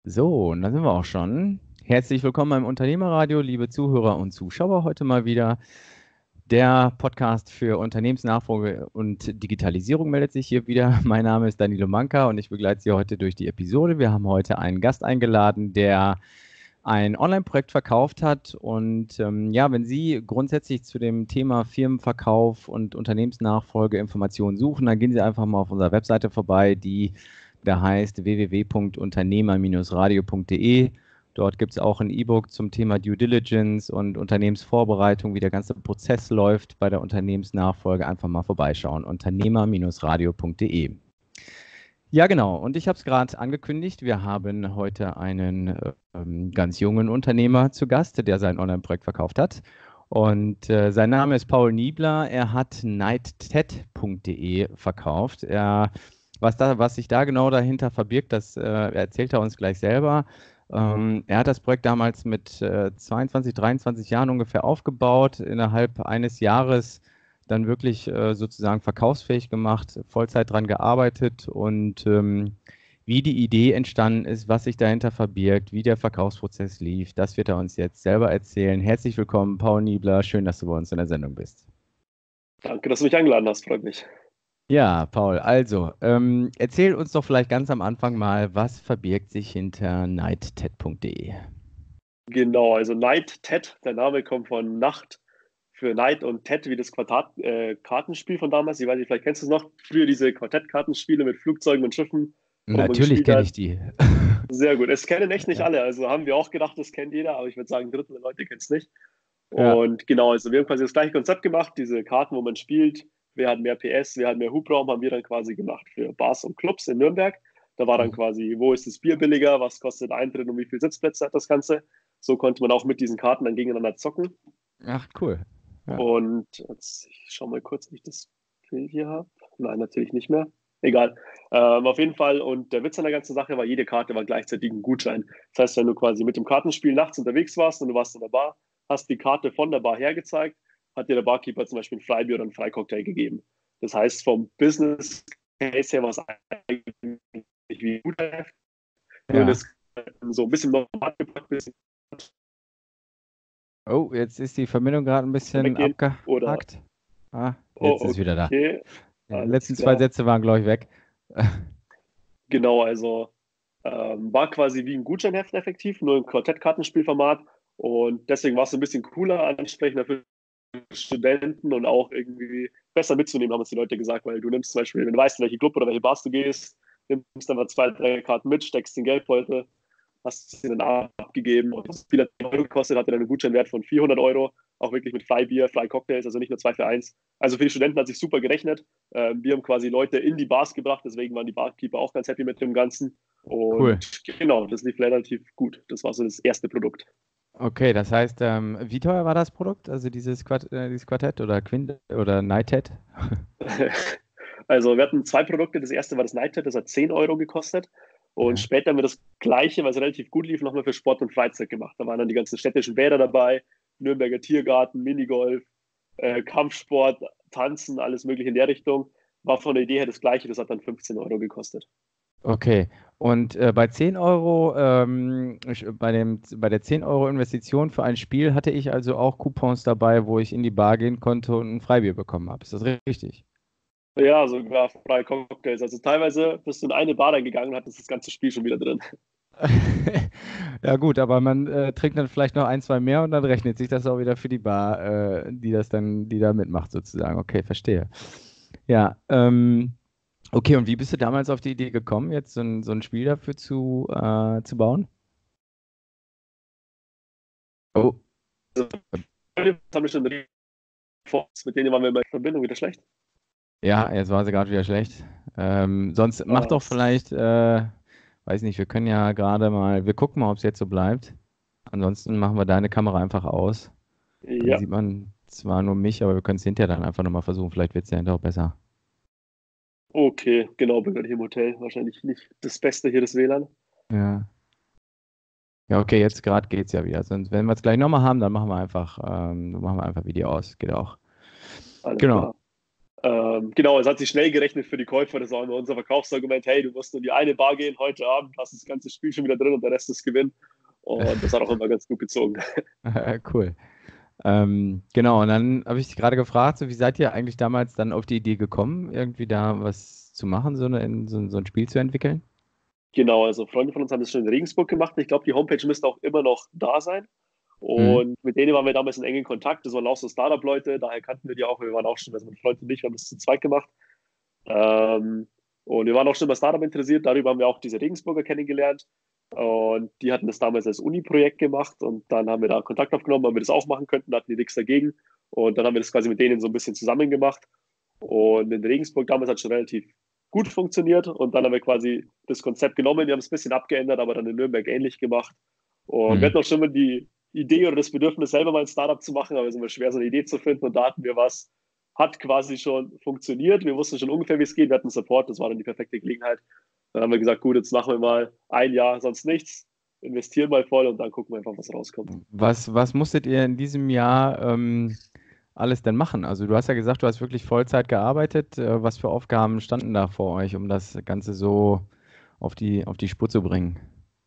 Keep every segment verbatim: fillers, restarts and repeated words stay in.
So, und da sind wir auch schon. Herzlich willkommen beim Unternehmerradio, liebe Zuhörer und Zuschauer. Heute mal wieder der Podcast für Unternehmensnachfolge und Digitalisierung meldet sich hier wieder. Mein Name ist Danilo Manka und ich begleite Sie heute durch die Episode. Wir haben heute einen Gast eingeladen, der ein Online-Projekt verkauft hat. Und ähm, ja, wenn Sie grundsätzlich zu dem Thema Firmenverkauf und Unternehmensnachfolge Informationen suchen, dann gehen Sie einfach mal auf unserer Webseite vorbei, die da heißt w w w punkt unternehmer Bindestrich radio punkt de. Dort gibt es auch ein E-Book zum Thema Due Diligence und Unternehmensvorbereitung, wie der ganze Prozess läuft bei der Unternehmensnachfolge. Einfach mal vorbeischauen. unternehmer Bindestrich radio punkt de. Ja, genau. Und ich habe es gerade angekündigt. Wir haben heute einen ähm, ganz jungen Unternehmer zu Gast, der sein Online-Projekt verkauft hat. Und äh, sein Name ist Paul Niebler. Er hat nighted punkt de verkauft. Er, was, da, was sich da genau dahinter verbirgt, das äh, erzählt er uns gleich selber. Ähm, er hat das Projekt damals mit äh, zweiundzwanzig, dreiundzwanzig Jahren ungefähr aufgebaut. Innerhalb eines Jahres dann wirklich äh, sozusagen verkaufsfähig gemacht, Vollzeit dran gearbeitet und ähm, wie die Idee entstanden ist, was sich dahinter verbirgt, wie der Verkaufsprozess lief, das wird er uns jetzt selber erzählen. Herzlich willkommen, Paul Niebler. Schön, dass du bei uns in der Sendung bist. Danke, dass du mich eingeladen hast, freut mich. Ja, Paul, also ähm, erzähl uns doch vielleicht ganz am Anfang mal, was verbirgt sich hinter nighted punkt de? Genau, also nighted, der Name kommt von Nacht für Night und Ted wie das Quartat, äh, Kartenspiel von damals. Ich weiß nicht, vielleicht kennst du es noch. Früher diese Quartettkartenspiele mit Flugzeugen und Schiffen, wo man Natürlich gespielt kenne hat. ich die. Sehr gut. Es kennen echt nicht Ja, alle. Also haben wir auch gedacht, das kennt jeder, aber ich würde sagen, ein Drittel der Leute kennt es nicht. ja, Und genau, also wir haben quasi das gleiche Konzept gemacht, diese Karten, wo man spielt. Wer hat mehr P S, wer hat mehr Hubraum, haben wir dann quasi gemacht für Bars und Clubs in Nürnberg. Da war dann mhm. quasi, wo ist das Bier billiger, was kostet Eintritt und wie viele Sitzplätze hat das Ganze. So konnte man auch mit diesen Karten dann gegeneinander zocken. Ach, cool. Ja. Und jetzt, ich schau mal kurz, ob ich das Bild hier habe. Nein, natürlich nicht mehr. Egal. Ähm, auf jeden Fall. Und der Witz an der ganzen Sache war, jede Karte war gleichzeitig ein Gutschein. Das heißt, wenn du quasi mit dem Kartenspiel nachts unterwegs warst und du warst in der Bar, hast die Karte von der Bar her gezeigt, hat dir der Barkeeper zum Beispiel ein Freibier oder einen Freicocktail gegeben. Das heißt, vom Business Case her war es eigentlich wie ein Gutschein, nur Ja. das so ein bisschen normal gepackt, ein bisschen Oh, jetzt ist die Verbindung gerade ein bisschen weggehen oder, abgehackt. Ah, jetzt oh, ist wieder da. okay, Die alles letzten zwei klar. Sätze waren, glaube ich, weg. Genau, also ähm, war quasi wie ein Gutscheinheft effektiv, nur im Quartettkartenspielformat. Und deswegen war es ein bisschen cooler, ansprechender für Studenten und auch irgendwie besser mitzunehmen, haben uns die Leute gesagt, weil du nimmst zum Beispiel, wenn du weißt, in welche Club oder welche Bars du gehst, nimmst dann mal zwei, drei Karten mit, steckst den Geldbeutel, hast sie dann abgegeben und das Spiel hat Euro gekostet, hatte dann einen Gutscheinwert von vierhundert Euro, auch wirklich mit Freibier, Freicocktails, also nicht nur zwei für eins. Also für die Studenten hat sich super gerechnet. Ähm, wir haben quasi Leute in die Bars gebracht, deswegen waren die Barkeeper auch ganz happy mit dem Ganzen. Cool. Und genau, das lief relativ gut. Das war so das erste Produkt. Okay, das heißt, ähm, wie teuer war das Produkt? Also dieses, Quart äh, dieses Quartett oder Quint oder Nighted? Also wir hatten zwei Produkte. Das erste war das Nighthead, das hat zehn Euro gekostet. Und Ja. später haben wir das gleiche, was relativ gut lief, nochmal für Sport und Freizeit gemacht. Da waren dann die ganzen städtischen Bäder dabei, Nürnberger Tiergarten, Minigolf, äh, Kampfsport, Tanzen, alles mögliche in der Richtung. War von der Idee her das gleiche, das hat dann fünfzehn Euro gekostet. Okay. Und äh, bei zehn Euro, ähm, ich, bei dem, bei der zehn Euro Investition für ein Spiel hatte ich also auch Coupons dabei, wo ich in die Bar gehen konnte und ein Freibier bekommen habe. Ist das richtig? Ja, sogar freie Cocktails. Also teilweise bist du in eine Bar reingegangen und hattest das ganze Spiel schon wieder drin. Ja gut, aber man äh, trinkt dann vielleicht noch ein, zwei mehr und dann rechnet sich das auch wieder für die Bar, äh, die das dann, die da mitmacht sozusagen. Okay, verstehe. Ja, ähm, okay, und wie bist du damals auf die Idee gekommen, jetzt so ein, so ein Spiel dafür zu, äh, zu bauen? Oh, Das haben wir schon mit denen waren wir in Verbindung wieder schlecht. ja, jetzt war sie gerade wieder schlecht. Ähm, sonst mach Ah, doch vielleicht, äh, weiß nicht, wir können ja gerade mal, wir gucken mal, ob es jetzt so bleibt. Ansonsten machen wir deine Kamera einfach aus. Dann ja, sieht man zwar nur mich, aber wir können es hinterher dann einfach nochmal versuchen. Vielleicht wird es ja hinterher auch besser. okay, genau, bin gerade hier im Hotel. Wahrscheinlich nicht das Beste hier, das W L A N. Ja. Ja, okay, jetzt gerade geht's ja wieder. Sonst, wenn wir es gleich nochmal haben, dann machen wir einfach, ähm, dann machen wir einfach Video aus. Geht auch. Alles Genau. klar. Ähm, genau, es hat sich schnell gerechnet für die Käufer. Das war immer unser Verkaufsargument. Hey, du musst nur in die eine Bar gehen heute Abend, hast das ganze Spiel schon wieder drin und der Rest ist Gewinn. Und das hat auch immer ganz gut gezogen. Cool. Ähm, genau, und dann habe ich dich gerade gefragt, so, wie seid ihr eigentlich damals dann auf die Idee gekommen, irgendwie da was zu machen, so, eine, so, so ein Spiel zu entwickeln? Genau, also Freunde von uns haben das schon in Regensburg gemacht. Ich glaube, die Homepage müsste auch immer noch da sein. Mhm. Und mit denen waren wir damals in engen Kontakt. Das waren auch so Startup-Leute, daher kannten wir die auch. Wir waren auch schon, also mein Freund und ich, wir haben das zu zweit gemacht. Ähm, und wir waren auch schon bei Startup interessiert. Darüber haben wir auch diese Regensburger kennengelernt. Und die hatten das damals als Uni-Projekt gemacht. Und dann haben wir da Kontakt aufgenommen, ob wir das auch machen könnten. Da hatten die nichts dagegen. Und dann haben wir das quasi mit denen so ein bisschen zusammen gemacht. Und in Regensburg damals hat es schon relativ gut funktioniert. Und dann haben wir quasi das Konzept genommen. Wir haben es ein bisschen abgeändert, aber dann in Nürnberg ähnlich gemacht. Und wir Mhm. hatten auch schon mal die Idee oder das Bedürfnis, selber mal ein Startup zu machen, aber es ist immer schwer, so eine Idee zu finden. Und da hatten wir was, hat quasi schon funktioniert. Wir wussten schon ungefähr, wie es geht. Wir hatten Support, das war dann die perfekte Gelegenheit. Dann haben wir gesagt, gut, jetzt machen wir mal ein Jahr, sonst nichts, investieren mal voll und dann gucken wir einfach, was rauskommt. Was, was musstet ihr in diesem Jahr ähm, alles denn machen? Also du hast ja gesagt, du hast wirklich Vollzeit gearbeitet. Äh, was für Aufgaben standen da vor euch, um das Ganze so auf die, auf die Spur zu bringen?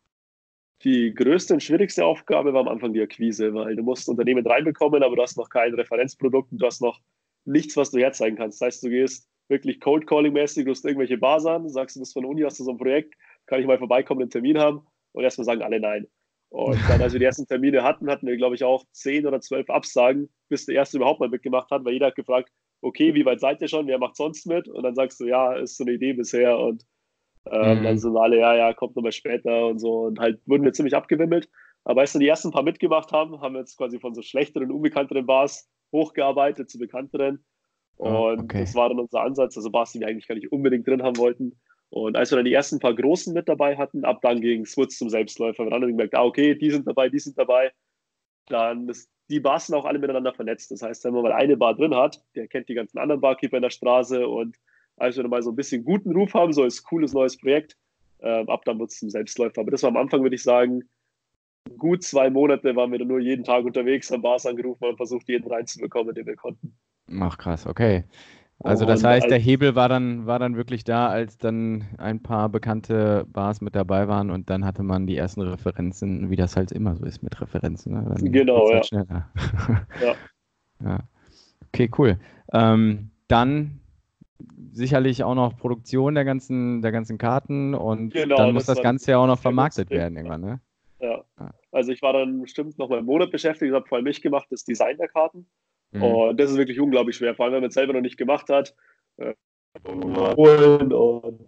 Die größte und schwierigste Aufgabe war am Anfang die Akquise, weil du musst Unternehmen reinbekommen, aber du hast noch kein Referenzprodukt und du hast noch nichts, was du herzeigen kannst. Das heißt, du gehst wirklich Cold Calling-mäßig, du hast irgendwelche Bars an, sagst, du bist von der Uni, hast du so ein Projekt, kann ich mal vorbeikommen, einen Termin haben und erstmal sagen alle nein. Und dann, als wir die ersten Termine hatten, hatten wir, glaube ich, auch zehn oder zwölf Absagen, bis der erste überhaupt mal mitgemacht hat, weil jeder hat gefragt, okay, wie weit seid ihr schon, wer macht sonst mit? Und dann sagst du, ja, ist so eine Idee bisher und ähm, dann Mhm. sind alle, ja, ja, kommt nochmal später und so. Und halt wurden wir ziemlich abgewimmelt. Aber als dann die ersten paar mitgemacht haben, haben wir jetzt quasi von so schlechteren, unbekannteren Bars hochgearbeitet zu bekannteren. Oh, Und okay. das war dann unser Ansatz, also Bars, die wir eigentlich gar nicht unbedingt drin haben wollten. Und als wir dann die ersten paar Großen mit dabei hatten, ab dann ging es zum Selbstläufer. Wir haben dann gemerkt, ah, okay, die sind dabei, die sind dabei. Dann ist die Bars sind auch alle miteinander vernetzt. Das heißt, wenn man mal eine Bar drin hat, der kennt die ganzen anderen Barkeeper in der Straße und als wir dann mal so ein bisschen guten Ruf haben, so als cooles neues Projekt, ähm, ab dann wird es zum Selbstläufer. Aber das war am Anfang, würde ich sagen, gut zwei Monate waren wir dann nur jeden Tag unterwegs, haben Bars angerufen und versucht, jeden reinzubekommen, den wir konnten. Ach krass, okay. Also das Und heißt, der als, Hebel war dann, war dann wirklich da, als dann ein paar bekannte Bars mit dabei waren und dann hatte man die ersten Referenzen, wie das halt immer so ist mit Referenzen. Ne? Dann geht genau, es halt ja. schneller. Ja, Ja. Okay, cool. Ähm, dann sicherlich auch noch Produktion der ganzen, der ganzen Karten und dann genau, muss das das war das, Ganze ja auch noch das sehr große vermarktet Ding. werden irgendwann, ne? Ja. Ja. Also ich war dann bestimmt noch mal einen Monat beschäftigt, habe vor allem mich gemacht, das Design der Karten. Mhm. Und das ist wirklich unglaublich schwer, vor allem wenn man es selber noch nicht gemacht hat. Äh, holen und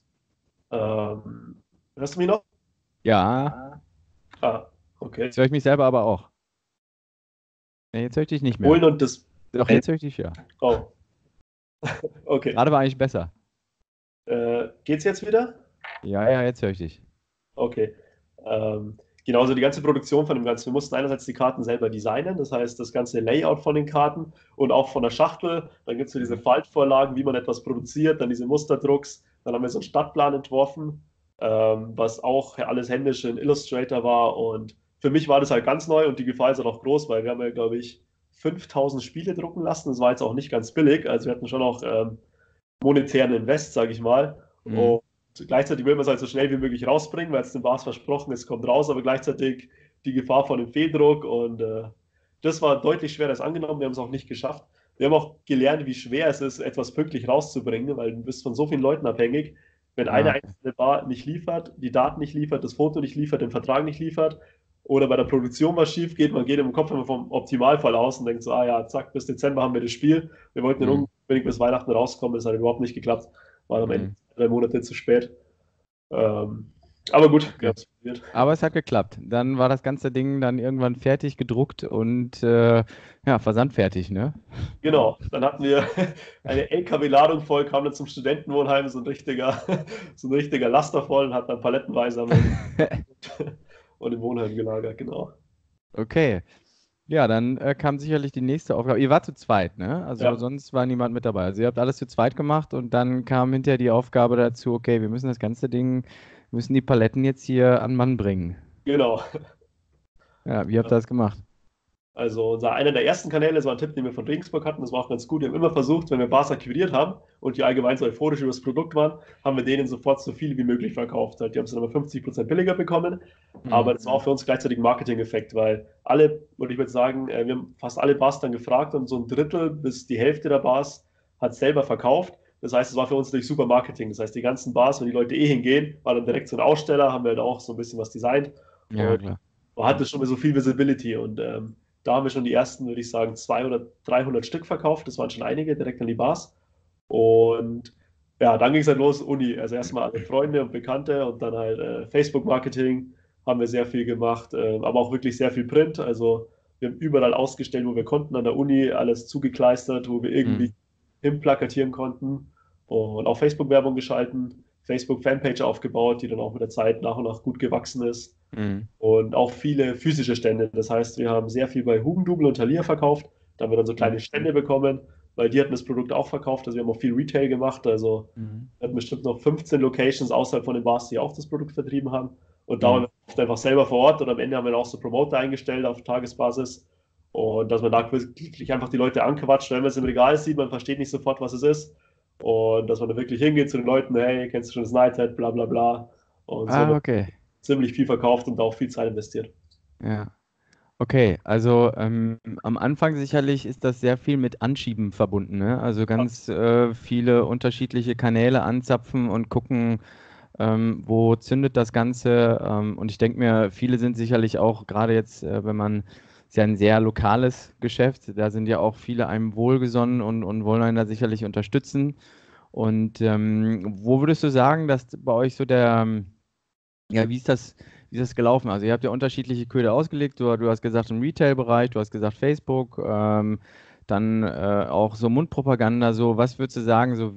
ähm, hörst du mich noch? Ja, Ah, okay. jetzt höre ich mich selber aber auch. Nee, jetzt höre ich dich nicht mehr. Holen und das. Doch, jetzt höre ich dich ja. Oh, okay. Gerade war eigentlich besser. Äh, geht's jetzt wieder? Ja, ja, jetzt höre ich dich. Okay. Ähm, genauso die ganze Produktion von dem Ganzen. Wir mussten einerseits die Karten selber designen, das heißt das ganze Layout von den Karten und auch von der Schachtel. Dann gibt es so diese Mhm. Faltvorlagen, wie man etwas produziert, dann diese Musterdrucks. Dann haben wir so einen Stadtplan entworfen, ähm, was auch alles händisch in Illustrator war. Und für mich war das halt ganz neu und die Gefahr ist halt auch groß, weil wir haben ja, glaube ich, fünftausend Spiele drucken lassen. Das war jetzt auch nicht ganz billig. Also wir hatten schon auch ähm, monetären Invest, sage ich mal. Mhm. Und gleichzeitig will man es halt so schnell wie möglich rausbringen, weil es dem Bars versprochen ist, kommt raus, aber gleichzeitig die Gefahr von dem Fehldruck und äh, das war deutlich schwerer als angenommen. Wir haben es auch nicht geschafft. Wir haben auch gelernt, wie schwer es ist, etwas pünktlich rauszubringen, weil du bist von so vielen Leuten abhängig. Wenn Ah, eine okay. einzelne Bar nicht liefert, die Daten nicht liefert, das Foto nicht liefert, den Vertrag nicht liefert oder bei der Produktion was schief geht, man geht im Kopf immer vom Optimalfall aus und denkt so, ah ja, zack, bis Dezember haben wir das Spiel. Wir wollten dann Mhm. unbedingt bis Weihnachten rauskommen, das hat überhaupt nicht geklappt. War am Ende Mhm. drei Monate zu spät. Ähm, aber gut, wir Okay. haben es probiert. Aber es hat geklappt. Dann war das ganze Ding dann irgendwann fertig gedruckt und äh, ja, versandfertig, ne? Genau, dann hatten wir eine L K W-Ladung voll, kam dann zum Studentenwohnheim, so ein richtiger, so ein richtiger Laster voll und hat dann palettenweise am Ende und im Wohnheim gelagert, genau. Okay. Ja, dann äh, kam sicherlich die nächste Aufgabe. Ihr wart zu zweit, ne? Also Ja, sonst war niemand mit dabei. Also ihr habt alles zu zweit gemacht und dann kam hinterher die Aufgabe dazu, okay, wir müssen das ganze Ding, müssen die Paletten jetzt hier an Mann bringen. genau. Ja, wie habt ihr das gemacht? Also unser einer der ersten Kanäle, das war ein Tipp, den wir von Regensburg hatten, das war auch ganz gut. Wir haben immer versucht, wenn wir Bars akquiriert haben und die allgemein so euphorisch über das Produkt waren, haben wir denen sofort so viel wie möglich verkauft. Halt, die haben es dann aber fünfzig Prozent billiger bekommen, aber Mhm. das war auch für uns gleichzeitig ein Marketing-Effekt, weil alle, würde ich würde sagen, äh, wir haben fast alle Bars dann gefragt und so ein Drittel bis die Hälfte der Bars hat selber verkauft. Das heißt, es war für uns natürlich super Marketing. Das heißt, die ganzen Bars, wenn die Leute eh hingehen, war dann direkt so ein Aussteller, haben wir halt auch so ein bisschen was designt Ja, und klar. man hatte schon mal so viel Visibility und ähm, da haben wir schon die ersten, würde ich sagen, zweihundert, dreihundert Stück verkauft. Das waren schon einige direkt an die Bars. Und ja, dann ging es halt los, Uni. Also erstmal alle Freunde und Bekannte und dann halt äh, Facebook-Marketing haben wir sehr viel gemacht, äh, aber auch wirklich sehr viel Print. Also wir haben überall ausgestellt, wo wir konnten an der Uni, alles zugekleistert, wo wir irgendwie Mhm. hinplakatieren konnten und auch Facebook-Werbung geschalten, Facebook-Fanpage aufgebaut, die dann auch mit der Zeit nach und nach gut gewachsen ist Mhm. und auch viele physische Stände. Das heißt, wir haben sehr viel bei Hugendubel und Thalia verkauft. Da haben wir dann so Mhm. kleine Stände bekommen, weil die hatten das Produkt auch verkauft. Also wir haben auch viel Retail gemacht. Also Mhm. wir hatten bestimmt noch fünfzehn Locations außerhalb von den Bars, die auch das Produkt vertrieben haben. Und da waren Mhm. wir oft einfach selber vor Ort und am Ende haben wir dann auch so Promoter eingestellt auf Tagesbasis. Und dass man da wirklich einfach die Leute anquatscht, wenn man es im Regal sieht, man versteht nicht sofort, was es ist. Und dass man da wirklich hingeht zu den Leuten, hey, kennst du schon das Nighthead, bla bla bla. Und so haben Ah, wir okay. ziemlich viel verkauft und da auch viel Zeit investiert. Ja. Okay, also ähm, am Anfang sicherlich ist das sehr viel mit Anschieben verbunden, ne? Also ganz äh, viele unterschiedliche Kanäle anzapfen und gucken, ähm, wo zündet das Ganze. Ähm, und ich denke mir, viele sind sicherlich auch, gerade jetzt, äh, wenn man, ist ja ein sehr lokales Geschäft, da sind ja auch viele einem wohlgesonnen und, und wollen einen da sicherlich unterstützen. Und ähm, wo würdest du sagen, dass bei euch so der, ja, wie ist das, wie ist das gelaufen? Also ihr habt ja unterschiedliche Köder ausgelegt. Du, du hast gesagt im Retail-Bereich, du hast gesagt Facebook, ähm, dann äh, auch so Mundpropaganda. So, was würdest du sagen? So,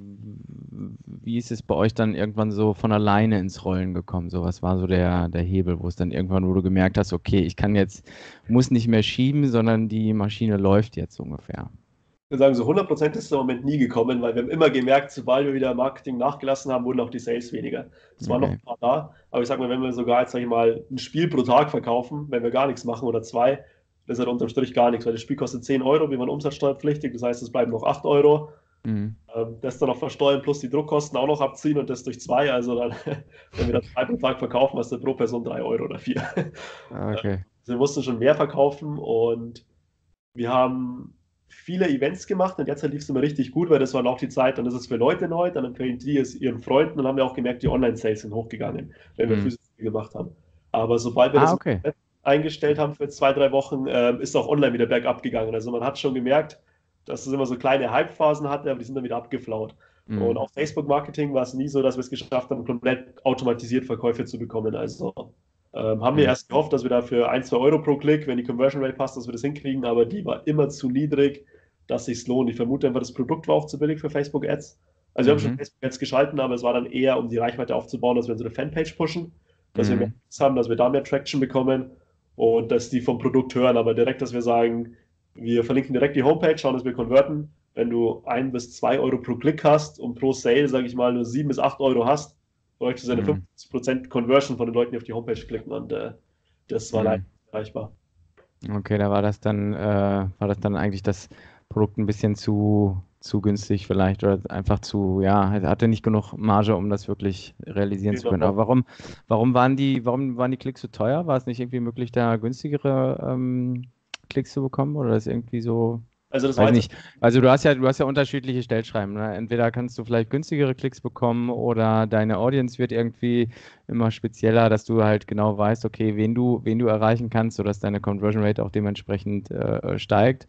wie ist es bei euch dann irgendwann so von alleine ins Rollen gekommen? So, was war so der, der Hebel, wo es dann irgendwann, wo du gemerkt hast, okay, ich kann jetzt, muss nicht mehr schieben, sondern die Maschine läuft jetzt ungefähr. Wir sagen, so hundert Prozent ist im Moment nie gekommen, weil wir haben immer gemerkt, sobald wir wieder Marketing nachgelassen haben, wurden auch die Sales weniger. Es waren noch Okay. ein paar da, aber ich sag mal, wenn wir sogar jetzt, sag ich mal, ein Spiel pro Tag verkaufen, wenn wir gar nichts machen oder zwei, das ist halt unterm Strich gar nichts, weil das Spiel kostet zehn Euro, wir waren umsatzsteuerpflichtig, das heißt, es bleiben noch acht Euro. Mhm. Ähm, Das dann noch versteuern plus die Druckkosten auch noch abziehen und das durch zwei, also dann, wenn wir dann zwei pro Tag verkaufen, was dann pro Person drei Euro oder vier. Ah, okay. Also wir mussten schon mehr verkaufen und wir haben viele Events gemacht und derzeit lief es immer richtig gut, weil das war auch die Zeit, dann ist es für Leute neu, dann empfehlen die es ihren Freunden und dann haben wir auch gemerkt, die Online-Sales sind hochgegangen, wenn wir Mhm. physisch gemacht haben. Aber sobald wir Ah, das okay. eingestellt haben für zwei, drei Wochen, äh, ist auch online wieder bergab gegangen. Also man hat schon gemerkt, dass es immer so kleine Hype-Phasen hatte, aber die sind dann wieder abgeflaut. Und Mhm. auch Facebook-Marketing war es nie so, dass wir es geschafft haben, komplett automatisiert Verkäufe zu bekommen. Also ähm, haben wir Mhm. erst gehofft, dass wir da für ein, zwei Euro pro Klick, wenn die Conversion Rate passt, dass wir das hinkriegen, aber die war immer zu niedrig, dass sich lohnt. Ich vermute einfach, das Produkt war auch zu billig für Facebook Ads. Also wir haben schon Mhm. Facebook Ads geschalten, aber es war dann eher, um die Reichweite aufzubauen, dass wir unsere Fanpage pushen, dass wir mehr Mhm. Klicks haben, dass wir da mehr Traction bekommen und dass die vom Produkt hören. Aber direkt, dass wir sagen, wir verlinken direkt die Homepage, schauen, dass wir konverten. Wenn du ein bis zwei Euro pro Klick hast und pro Sale, sage ich mal, nur sieben bis acht Euro hast, bräuchte es eine Mhm. fünfzig Prozent Conversion von den Leuten, die auf die Homepage klicken und äh, das war leider Mhm. nicht erreichbar. Okay, da war das dann, äh, war das dann eigentlich das Produkt ein bisschen zu, zu günstig vielleicht oder einfach zu, ja, hatte nicht genug Marge, um das wirklich realisieren zu können. Genau. Aber warum, warum waren die, warum waren die Klicks so teuer? War es nicht irgendwie möglich, da günstigere ähm, Klicks zu bekommen oder ist irgendwie so? Also das war Weiß jetzt nicht. Also du hast ja, du hast ja unterschiedliche Stellschreiben. Ne? Entweder kannst du vielleicht günstigere Klicks bekommen oder deine Audience wird irgendwie immer spezieller, dass du halt genau weißt, okay, wen du, wen du erreichen kannst, sodass deine Conversion Rate auch dementsprechend äh, steigt.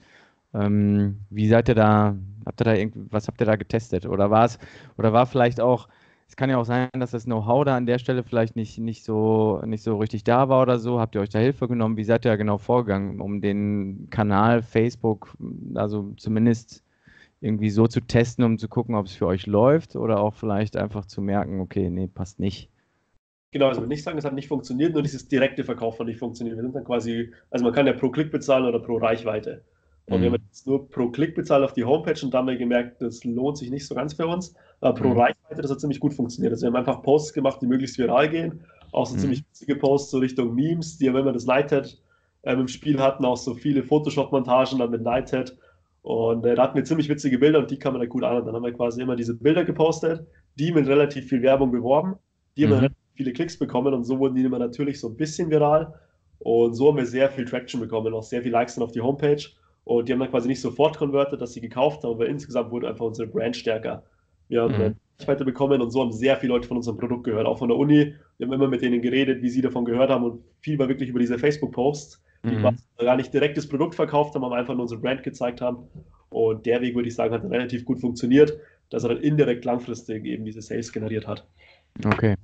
Ähm, wie seid ihr da, habt ihr da irgendwie, was habt ihr da getestet? Oder war es, oder war vielleicht auch, es kann ja auch sein, dass das Know-how da an der Stelle vielleicht nicht, nicht so, nicht so richtig da war oder so. Habt ihr euch da Hilfe genommen? Wie seid ihr da genau vorgegangen, um den Kanal Facebook, also zumindest irgendwie so zu testen, um zu gucken, ob es für euch läuft oder auch vielleicht einfach zu merken, okay, nee, passt nicht. Genau, also ich würde nicht sagen, es hat nicht funktioniert, nur dieses direkte Verkauf hat nicht funktioniert. Wir sind dann quasi, also man kann ja pro Klick bezahlen oder pro Reichweite. Und wir haben Mhm. jetzt nur pro Klick bezahlt auf die Homepage und dann haben wir gemerkt, das lohnt sich nicht so ganz für uns. Aber pro Mhm. Reichweite, das hat ziemlich gut funktioniert. Also wir haben einfach Posts gemacht, die möglichst viral gehen. Auch so Mhm. ziemlich witzige Posts so Richtung Memes, die haben immer das Nighthead ähm, im Spiel hatten, auch so viele Photoshop-Montagen dann mit Nighthead. Und äh, da hatten wir ziemlich witzige Bilder und die kann man dann gut an. Und dann haben wir quasi immer diese Bilder gepostet, die mit relativ viel Werbung beworben, die haben dann Mhm. relativ viele Klicks bekommen und so wurden die immer natürlich so ein bisschen viral. Und so haben wir sehr viel Traction bekommen, auch sehr viel Likes dann auf die Homepage. Und die haben dann quasi nicht sofort converted, dass sie gekauft haben, aber insgesamt wurde einfach unsere Brand stärker. Wir haben Mhm. eine Reichweite bekommen und so haben sehr viele Leute von unserem Produkt gehört, auch von der Uni. Wir haben immer mit denen geredet, wie sie davon gehört haben und viel war wirklich über diese Facebook-Posts, die Mhm. quasi gar nicht direkt das Produkt verkauft haben, aber einfach nur unsere Brand gezeigt haben. Und der Weg, würde ich sagen, hat relativ gut funktioniert, dass er dann indirekt langfristig eben diese Sales generiert hat. Okay.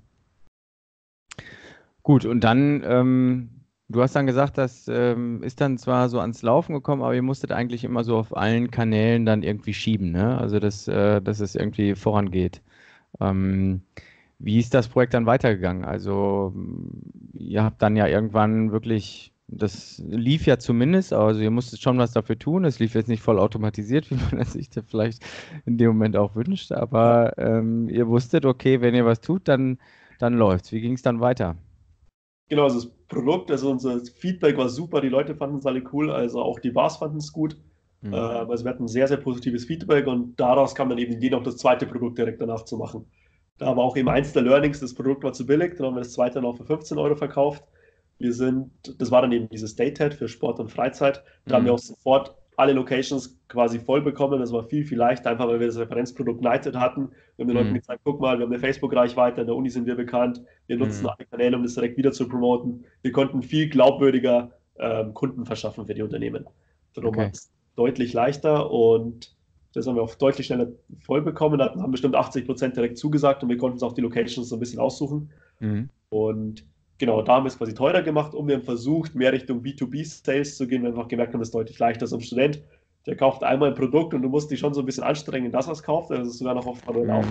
Gut, und dann, ähm, du hast dann gesagt, das ähm, ist dann zwar so ans Laufen gekommen, aber ihr musstet eigentlich immer so auf allen Kanälen dann irgendwie schieben, ne? Also, dass, äh, dass es irgendwie vorangeht. Ähm, Wie ist das Projekt dann weitergegangen? Also, m, ihr habt dann ja irgendwann wirklich, das lief ja zumindest, also ihr musstet schon was dafür tun. Es lief jetzt nicht voll automatisiert, wie man es sich da vielleicht in dem Moment auch wünscht, Ja. aber ähm, ihr wusstet, okay, wenn ihr was tut, dann, dann läuft's. Wie ging es dann weiter? Genau, also das Produkt, also unser Feedback war super, die Leute fanden es alle cool, also auch die Bars fanden es gut. Hm. Ähm, also wir hatten sehr, sehr positives Feedback und daraus kam dann eben die Idee, noch das zweite Produkt direkt danach zu machen. Da war auch eben eins der Learnings, das Produkt war zu billig, dann haben wir das zweite noch für fünfzehn Euro verkauft. Wir sind, das war dann eben dieses Daytag für Sport und Freizeit. Da haben wir Hm. auch sofort alle Locations quasi voll bekommen. Das war viel, viel leichter, einfach weil wir das Referenzprodukt Nighted hatten. Wir haben den Leuten Hm. gezeigt, guck mal, wir haben eine Facebook-Reichweite, in der Uni sind wir bekannt, wir nutzen Hm. alle Kanäle, um das direkt wieder zu promoten. Wir konnten viel glaubwürdiger ähm, Kunden verschaffen für die Unternehmen. Darum war Okay. es deutlich leichter und das haben wir auch deutlich schneller voll bekommen. Da haben bestimmt achtzig Prozent direkt zugesagt und wir konnten uns auch die Locations so ein bisschen aussuchen. Hm. Und genau, da haben wir es quasi teurer gemacht und wir haben versucht, mehr Richtung B zwei B-Sales zu gehen, weil wir einfach gemerkt haben, das ist deutlich leichter. So ein Student, der kauft einmal ein Produkt und du musst dich schon so ein bisschen anstrengen, dass er es kauft. Also das ist sogar noch oft manuell auch. Hm.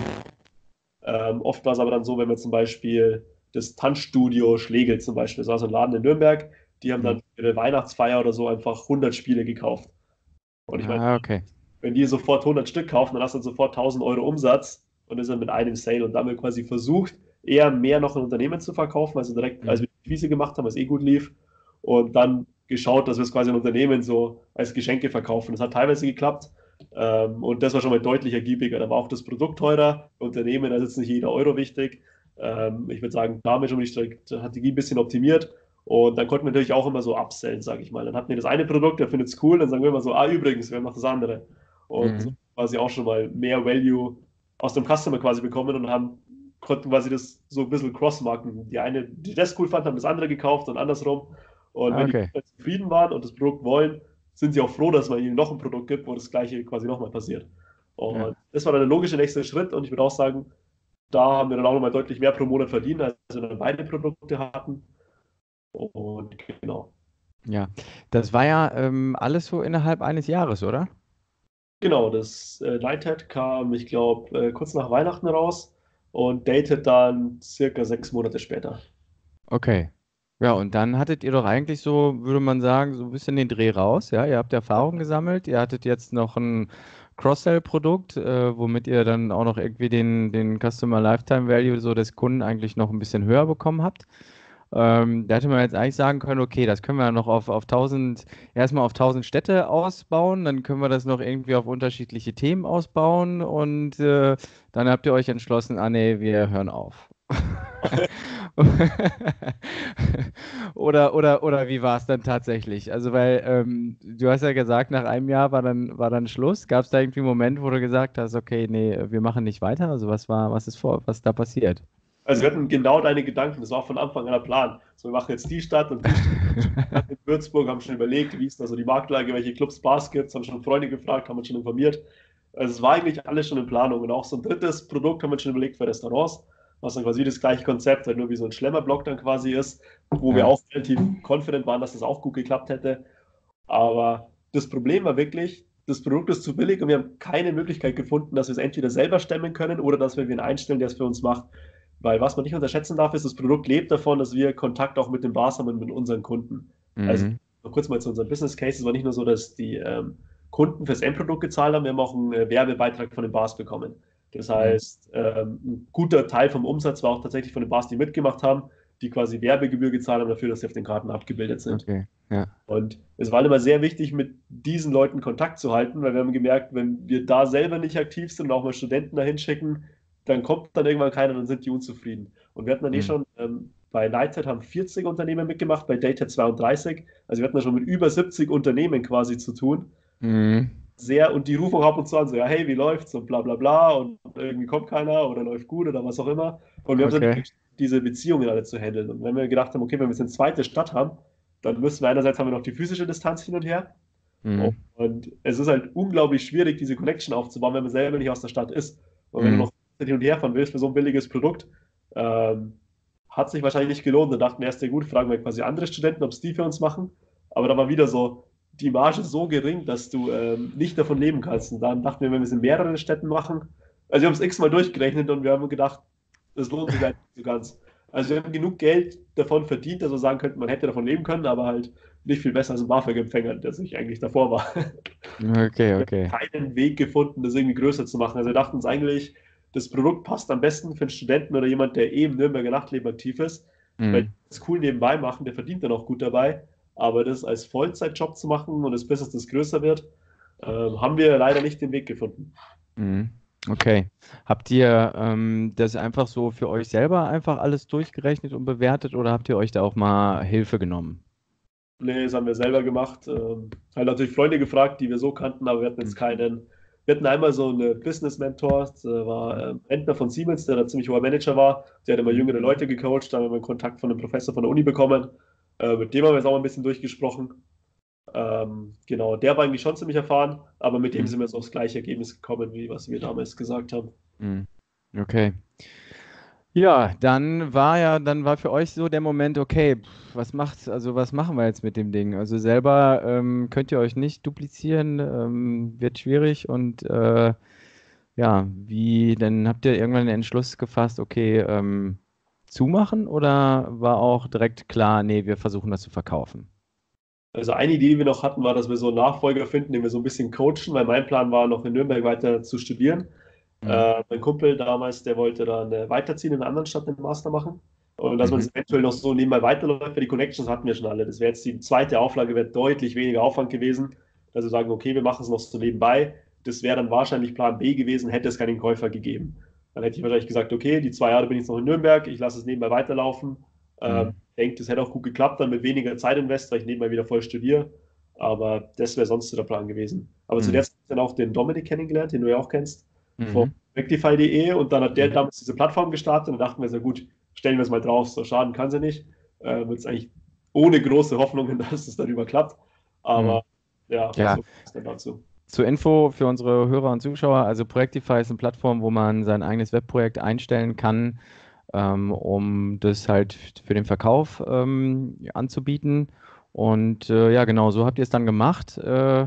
Ähm, oft war es aber dann so, wenn wir zum Beispiel das Tanzstudio Schlegel zum Beispiel, das war so ein Laden in Nürnberg, die haben Hm. dann für ihre Weihnachtsfeier oder so einfach hundert Spiele gekauft. Und ich meine, Ah, okay. wenn die sofort hundert Stück kaufen, dann hast du dann sofort tausend Euro Umsatz und ist dann mit einem Sale. Und da haben wir quasi versucht, eher mehr noch ein Unternehmen zu verkaufen, also direkt, als Hm. wir die Wiese gemacht haben, was eh gut lief. Und dann geschaut, dass wir es quasi ein Unternehmen so als Geschenke verkaufen. Das hat teilweise geklappt. Ähm, und das war schon mal deutlich ergiebiger. Da war auch das Produkt teurer. Unternehmen, da ist jetzt nicht jeder Euro wichtig. Ähm, ich würde sagen, damit schon die Strategie ein bisschen optimiert. Und dann konnten wir natürlich auch immer so upsellen, sage ich mal. Dann hatten wir das eine Produkt, der findet es cool, dann sagen wir immer so, ah, übrigens, wir haben noch das andere. Und so Hm. quasi auch schon mal mehr Value aus dem Customer quasi bekommen und haben, konnten quasi das so ein bisschen cross-marken. Die eine, die das cool fand, haben das andere gekauft und andersrum. Und Ah, wenn die okay. Kunden zufrieden waren und das Produkt wollen, sind sie auch froh, dass man ihnen noch ein Produkt gibt, wo das gleiche quasi nochmal passiert. Ja. Und das war dann der logische nächste Schritt und ich würde auch sagen, da haben wir dann auch nochmal deutlich mehr pro Monat verdient, als wir dann beide Produkte hatten. Und genau. Ja. Das war ja ähm, alles so innerhalb eines Jahres, oder? Genau, das äh, Nighthead kam, ich glaube, äh, kurz nach Weihnachten raus und Dated dann circa sechs Monate später. Okay. Ja, und dann hattet ihr doch eigentlich so, würde man sagen, so ein bisschen den Dreh raus. Ja, ihr habt Erfahrung gesammelt. Ihr hattet jetzt noch ein Cross-Sell-Produkt, äh, womit ihr dann auch noch irgendwie den, den Customer Lifetime Value so des Kunden eigentlich noch ein bisschen höher bekommen habt. Ähm, da hätte man jetzt eigentlich sagen können, okay, das können wir noch auf, auf tausend, erstmal auf tausend Städte ausbauen, dann können wir das noch irgendwie auf unterschiedliche Themen ausbauen und äh, dann habt ihr euch entschlossen, ah nee, wir hören auf. Oder, oder, oder wie war es dann tatsächlich? Also, weil ähm, du hast ja gesagt, nach einem Jahr war dann, war dann Schluss. Gab es da irgendwie einen Moment, wo du gesagt hast, okay, nee, wir machen nicht weiter? Also, was war, was ist vor, was ist da passiert? Also wir hatten genau deine Gedanken, das war von Anfang an der Plan. So, wir machen jetzt die Stadt und die Stadt in Würzburg, haben schon überlegt, wie ist da so die Marktlage, welche Clubs, Bars gibt es, haben schon Freunde gefragt, haben uns schon informiert. Also es war eigentlich alles schon in Planung. Und auch so ein drittes Produkt haben wir schon überlegt für Restaurants, was dann quasi das gleiche Konzept, halt nur wie so ein Schlemmerblock dann quasi ist, wo wir Ja. auch relativ confident waren, dass das auch gut geklappt hätte. Aber das Problem war wirklich, das Produkt ist zu billig und wir haben keine Möglichkeit gefunden, dass wir es entweder selber stemmen können oder dass wir wen einstellen, der es für uns macht. Weil was man nicht unterschätzen darf, ist, das Produkt lebt davon, dass wir Kontakt auch mit den Bars haben und mit unseren Kunden. Also Mhm. noch kurz mal zu unserem Business Case. Es war nicht nur so, dass die ähm, Kunden fürs Endprodukt gezahlt haben, wir haben auch einen äh, Werbebeitrag von den Bars bekommen. Das Mhm. heißt, ähm, ein guter Teil vom Umsatz war auch tatsächlich von den Bars, die mitgemacht haben, die quasi Werbegebühr gezahlt haben dafür, dass sie auf den Karten abgebildet sind. Okay, ja. Und es war immer sehr wichtig, mit diesen Leuten Kontakt zu halten, weil wir haben gemerkt, wenn wir da selber nicht aktiv sind und auch mal Studenten dahin schicken, dann kommt dann irgendwann keiner, dann sind die unzufrieden. Und wir hatten dann eh Mhm. schon, ähm, bei Lighthead haben vierzig Unternehmen mitgemacht, bei Datehead zweiunddreißig. Also wir hatten da schon mit über siebzig Unternehmen quasi zu tun. Mhm. Sehr, und die rufen auch ab und zu an, so, ja, hey, wie läuft's? Und bla bla bla. Und irgendwie kommt keiner oder läuft gut oder was auch immer. Und wir haben Okay. dann diese Beziehungen alle zu handeln. Und wenn wir gedacht haben, okay, wenn wir jetzt eine zweite Stadt haben, dann müssen wir einerseits haben wir noch die physische Distanz hin und her. Mhm. Und es ist halt unglaublich schwierig, diese Connection aufzubauen, wenn man selber nicht aus der Stadt ist. Und wenn du Mhm. noch hin und her fahren willst für so ein billiges Produkt, ähm, hat sich wahrscheinlich nicht gelohnt. Dann dachten wir erst, ja gut, fragen wir quasi andere Studenten, ob es die für uns machen. Aber da war wieder so, die Marge ist so gering, dass du ähm, nicht davon leben kannst. Und dann dachten wir, wenn wir es in mehreren Städten machen, also wir haben es x-mal durchgerechnet und wir haben gedacht, das lohnt sich halt nicht so ganz. Also wir haben genug Geld davon verdient, dass wir sagen könnten, man hätte davon leben können, aber halt nicht viel besser als ein BAföG-Empfänger, der sich eigentlich davor war. Okay, Wir okay. haben keinen Weg gefunden, das irgendwie größer zu machen. Also wir dachten uns eigentlich, das Produkt passt am besten für einen Studenten oder jemand, der eben im Nürnberger Nachtleben aktiv ist, weil die Mhm. das cool nebenbei machen, der verdient dann auch gut dabei. Aber das als Vollzeitjob zu machen und das Business, das größer wird, ähm, haben wir leider nicht den Weg gefunden. Mhm. Okay. Habt ihr ähm, das einfach so für euch selber einfach alles durchgerechnet und bewertet oder habt ihr euch da auch mal Hilfe genommen? Nee, das haben wir selber gemacht. Ähm, halt natürlich Freunde gefragt, die wir so kannten, aber wir hatten jetzt Mhm. keinen. Wir hatten einmal so einen Business-Mentor, der war ähm, Rentner von Siemens, der da ziemlich hoher Manager war. Der hat immer Mhm. jüngere Leute gecoacht, da haben wir einen Kontakt von einem Professor von der Uni bekommen. Äh, mit dem haben wir jetzt auch mal ein bisschen durchgesprochen. Ähm, genau, der war eigentlich schon ziemlich erfahren, aber mit dem Mhm. sind wir so aufs gleiche Ergebnis gekommen, wie was wir damals gesagt haben. Mhm. Okay. Ja, dann war ja, dann war für euch so der Moment, okay, pf, was macht, also was machen wir jetzt mit dem Ding? Also selber ähm, könnt ihr euch nicht duplizieren, ähm, wird schwierig und äh, ja, wie, dann habt ihr irgendwann den Entschluss gefasst, okay, ähm, zumachen oder war auch direkt klar, nee, wir versuchen das zu verkaufen? Also eine Idee, die wir noch hatten, war, dass wir so einen Nachfolger finden, den wir so ein bisschen coachen, weil mein Plan war, noch in Nürnberg weiter zu studieren. Mhm. Äh, mein Kumpel damals, der wollte dann äh, weiterziehen in einer anderen Stadt den Master machen. Und dass man Mhm. es eventuell noch so nebenbei weiterläuft, weil die Connections hatten wir schon alle. Das wäre jetzt die zweite Auflage, wäre deutlich weniger Aufwand gewesen. Dass wir sagen, okay, wir machen es noch so nebenbei. Das wäre dann wahrscheinlich Plan B gewesen, hätte es keinen Käufer gegeben. Dann hätte ich wahrscheinlich gesagt, okay, die zwei Jahre bin ich jetzt noch in Nürnberg, ich lasse es nebenbei weiterlaufen. Ähm, Mhm. denke, das hätte auch gut geklappt, dann mit weniger Zeitinvest, weil ich nebenbei wieder voll studiere. Aber das wäre sonst so der Plan gewesen. Aber zu Mhm. der Zeit habe ich dann auch den Dominik kennengelernt, den du ja auch kennst, von Mhm. Rectify punkt de, und dann hat der Mhm. damals diese Plattform gestartet und dachten wir so, gut, stellen wir es mal drauf, so schaden kann sie nicht. Äh, wird es eigentlich ohne große Hoffnungen, dass es darüber klappt. Mhm. Aber ja, Ja, so ist dann dazu. zur Info für unsere Hörer und Zuschauer, also Projektify ist eine Plattform, wo man sein eigenes Webprojekt einstellen kann, ähm, um das halt für den Verkauf ähm, anzubieten. Und äh, ja, genau, so habt ihr es dann gemacht äh,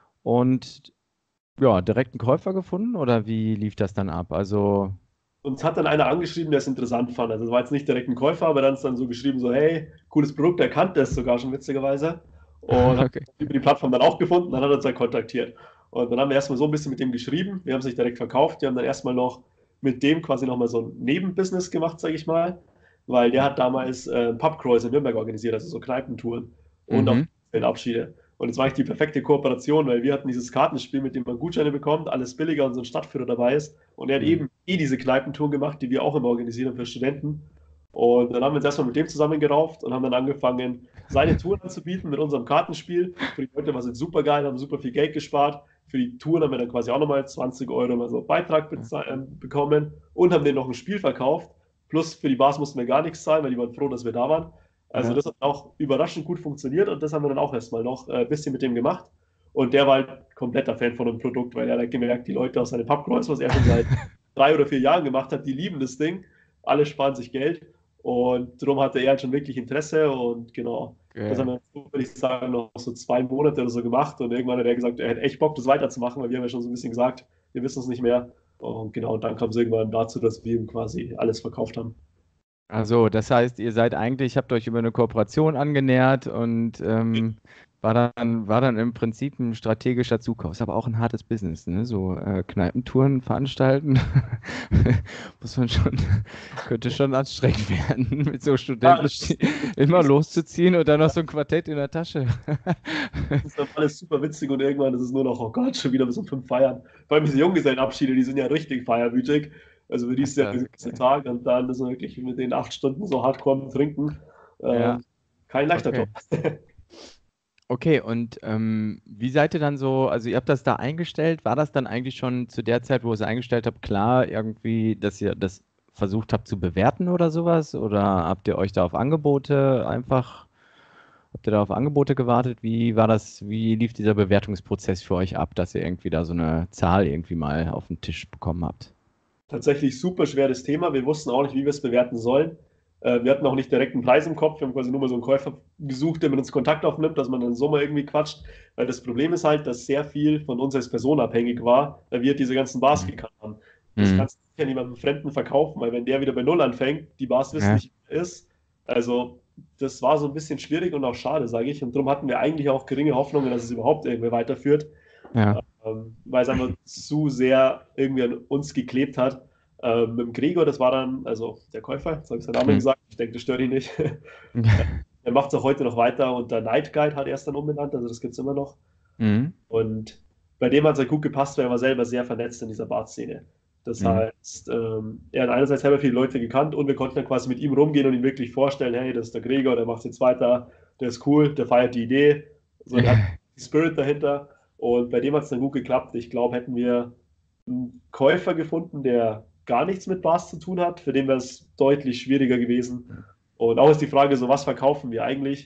und ja, direkt einen Käufer gefunden oder wie lief das dann ab? Also, Uns hat dann einer angeschrieben, der es interessant fand. Also es war jetzt nicht direkt ein Käufer, aber dann ist dann so geschrieben, so, hey, cooles Produkt, er kannte es sogar schon witzigerweise. Und hat okay. über die Plattform dann auch gefunden, dann hat er uns halt kontaktiert. Und dann haben wir erstmal so ein bisschen mit dem geschrieben. Wir haben es nicht direkt verkauft. Wir haben dann erstmal noch mit dem quasi nochmal so ein Nebenbusiness gemacht, sage ich mal. Weil der hat damals äh, Pubcrawls in Nürnberg organisiert, also so Kneipentouren und auch Mhm. Abschiede. Und es war eigentlich die perfekte Kooperation, weil wir hatten dieses Kartenspiel, mit dem man Gutscheine bekommt, alles billiger und so ein Stadtführer dabei ist. Und er hat Mhm. eben eh diese Kneipentouren gemacht, die wir auch immer organisieren für Studenten. Und dann haben wir uns erstmal mit dem zusammengerauft und haben dann angefangen, seine Touren anzubieten mit unserem Kartenspiel. Für die Leute war es super geil, haben super viel Geld gespart. Für die Touren haben wir dann quasi auch nochmal zwanzig Euro mal so Beitrag äh, bekommen und haben denen noch ein Spiel verkauft. Plus für die Bars mussten wir gar nichts zahlen, weil die waren froh, dass wir da waren. Also Ja. das hat auch überraschend gut funktioniert und das haben wir dann auch erstmal noch ein bisschen mit dem gemacht. Und der war halt kompletter Fan von dem Produkt, weil er hat gemerkt, die Leute aus seinem Pubcrawl, was er schon seit drei oder vier Jahren gemacht hat, die lieben das Ding. Alle sparen sich Geld. Und darum hatte er halt schon wirklich Interesse und genau, das haben Okay. wir, würde ich sagen, noch so zwei Monate oder so gemacht und irgendwann hat er gesagt, er hätte echt Bock, das weiterzumachen, weil wir haben ja schon so ein bisschen gesagt, wir wissen es nicht mehr. Und genau, und dann kam es irgendwann dazu, dass wir ihm quasi alles verkauft haben. Also, das heißt, ihr seid eigentlich, habt euch über eine Kooperation angenähert und ähm, war dann, war dann im Prinzip ein strategischer Zukauf. Ist aber auch ein hartes Business, ne? So äh, Kneipentouren veranstalten, muss man schon, könnte schon anstrengend werden, mit so Ja, Studenten das ist, immer das loszuziehen und dann noch so ein Quartett in der Tasche. ist dann alles super witzig und irgendwann ist es nur noch, oh Gott, schon wieder bis um fünf feiern. Vor allem diese Junggesellenabschiede, die sind ja richtig feierwütig. Also für die Ach ist ja krass, der ganze okay. Tag und dann ist man wirklich mit den acht Stunden so hardcore am Trinken. Ja, Ähm, kein leichter Job. okay. Okay, und ähm, wie seid ihr dann so, also ihr habt das da eingestellt, war das dann eigentlich schon zu der Zeit, wo ihr es eingestellt habt, klar irgendwie, dass ihr das versucht habt zu bewerten oder sowas? Oder habt ihr euch da auf Angebote einfach, habt ihr da auf Angebote gewartet? Wie war das, wie lief dieser Bewertungsprozess für euch ab, dass ihr irgendwie da so eine Zahl irgendwie mal auf den Tisch bekommen habt? Tatsächlich super schweres Thema. Wir wussten auch nicht, wie wir es bewerten sollen. Äh, wir hatten auch nicht direkt einen Preis im Kopf. Wir haben quasi nur mal so einen Käufer gesucht, der mit uns Kontakt aufnimmt, dass man dann so mal irgendwie quatscht. Weil das Problem ist halt, dass sehr viel von uns als Person abhängig war, weil wir diese ganzen Bars Mhm. gekannt haben. Das Mhm. kannst du sicher niemandem Fremden verkaufen, weil wenn der wieder bei Null anfängt, die Bars wissen Ja, nicht, wer er ist. Also das war so ein bisschen schwierig und auch schade, sage ich. Und darum hatten wir eigentlich auch geringe Hoffnungen, dass es überhaupt irgendwie weiterführt, ja. ähm, weil es einfach zu sehr irgendwie an uns geklebt hat. Ähm, mit dem Gregor, das war dann, also der Käufer, jetzt habe ich seinen Namen Mhm. gesagt, ich denke, das stört ihn nicht. Er macht es auch heute noch weiter und der Night Guide hat er es dann umbenannt, also das gibt es immer noch. Mhm. Und bei dem hat es halt gut gepasst, weil er war selber sehr vernetzt in dieser Bar-Szene. Das Mhm. heißt, ähm, er hat einerseits selber viele Leute gekannt und wir konnten dann quasi mit ihm rumgehen und ihm wirklich vorstellen, hey, das ist der Gregor, der macht jetzt weiter, der ist cool, der feiert die Idee, so, der hat die Spirit dahinter und bei dem hat es dann gut geklappt. Ich glaube, hätten wir einen Käufer gefunden, der gar nichts mit Bars zu tun hat, für den wäre es deutlich schwieriger gewesen. Und auch ist die Frage so, was verkaufen wir eigentlich?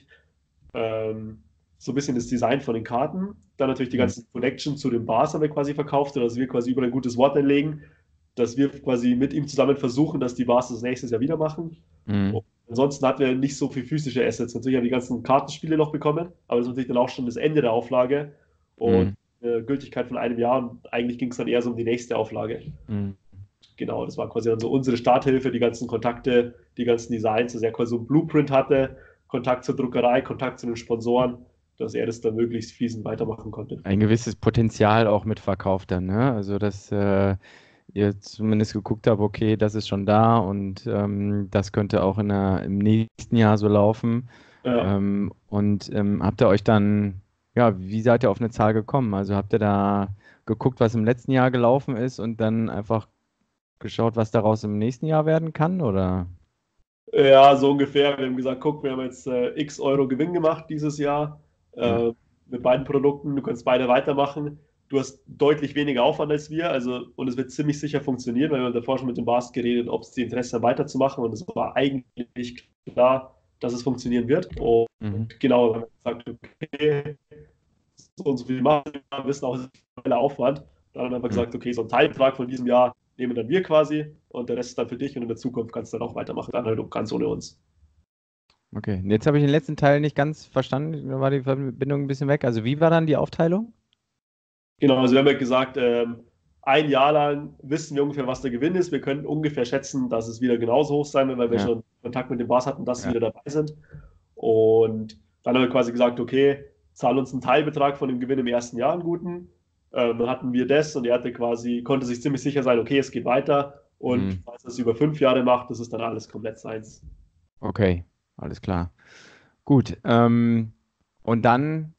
Ähm, so ein bisschen das Design von den Karten, dann natürlich die Mhm. ganzen Connection zu den Bars haben wir quasi verkauft, dass wir quasi über ein gutes Wort einlegen, dass wir quasi mit ihm zusammen versuchen, dass die Bars das nächstes Jahr wieder machen. Mhm. Und ansonsten hatten wir nicht so viel physische Assets. Natürlich haben wir die ganzen Kartenspiele noch bekommen, aber das ist natürlich dann auch schon das Ende der Auflage und Mhm. eine Gültigkeit von einem Jahr und eigentlich ging es dann eher so um die nächste Auflage. Mhm. Genau, das war quasi dann so unsere Starthilfe, die ganzen Kontakte, die ganzen Designs, dass er quasi so ein Blueprint hatte, Kontakt zur Druckerei, Kontakt zu den Sponsoren, dass er das dann möglichst fließend weitermachen konnte. Ein gewisses Potenzial auch mitverkauft dann, ne? Also dass äh, ihr zumindest geguckt habt, okay, das ist schon da und ähm, das könnte auch in der, im nächsten Jahr so laufen. Ja, Ähm, und ähm, habt ihr euch dann, ja, wie seid ihr auf eine Zahl gekommen? Also habt ihr da geguckt, was im letzten Jahr gelaufen ist und dann einfach geschaut, was daraus im nächsten Jahr werden kann, oder? ja, so ungefähr. Wir haben gesagt, guck, wir haben jetzt äh, x Euro Gewinn gemacht dieses Jahr Ja. äh, mit beiden Produkten. Du kannst beide weitermachen. Du hast deutlich weniger Aufwand als wir, also und es wird ziemlich sicher funktionieren, weil wir haben davor schon mit dem Bars geredet, ob es die Interesse haben, weiterzumachen und es war eigentlich klar, dass es funktionieren wird. Und Mhm. genau, wir haben gesagt, okay, so und so viel machen, wir wissen auch, es ist ein schneller Aufwand. Dann haben wir einfach Mhm. gesagt, okay, so einen Teilbetrag von diesem Jahr nehmen dann wir quasi und der Rest ist dann für dich und in der Zukunft kannst du dann auch weitermachen, dann halt ganz ohne uns. Okay. Und jetzt habe ich den letzten Teil nicht ganz verstanden, da war die Verbindung ein bisschen weg. Also wie war dann die Aufteilung? Genau, also wir haben ja gesagt, ähm, ein Jahr lang wissen wir ungefähr, was der Gewinn ist. Wir können ungefähr schätzen, dass es wieder genauso hoch sein wird, weil wir Ja, schon Kontakt mit den Bars hatten, dass sie ja. wieder dabei sind. Und dann haben wir quasi gesagt, okay, zahl uns einen Teilbetrag von dem Gewinn im ersten Jahr einen guten. Ähm, dann hatten wir das und er hatte quasi, konnte sich ziemlich sicher sein, okay, es geht weiter. Und Mhm. falls er es über fünf Jahre macht, das ist dann alles komplett seins. Okay, alles klar. Gut. Ähm, und dann,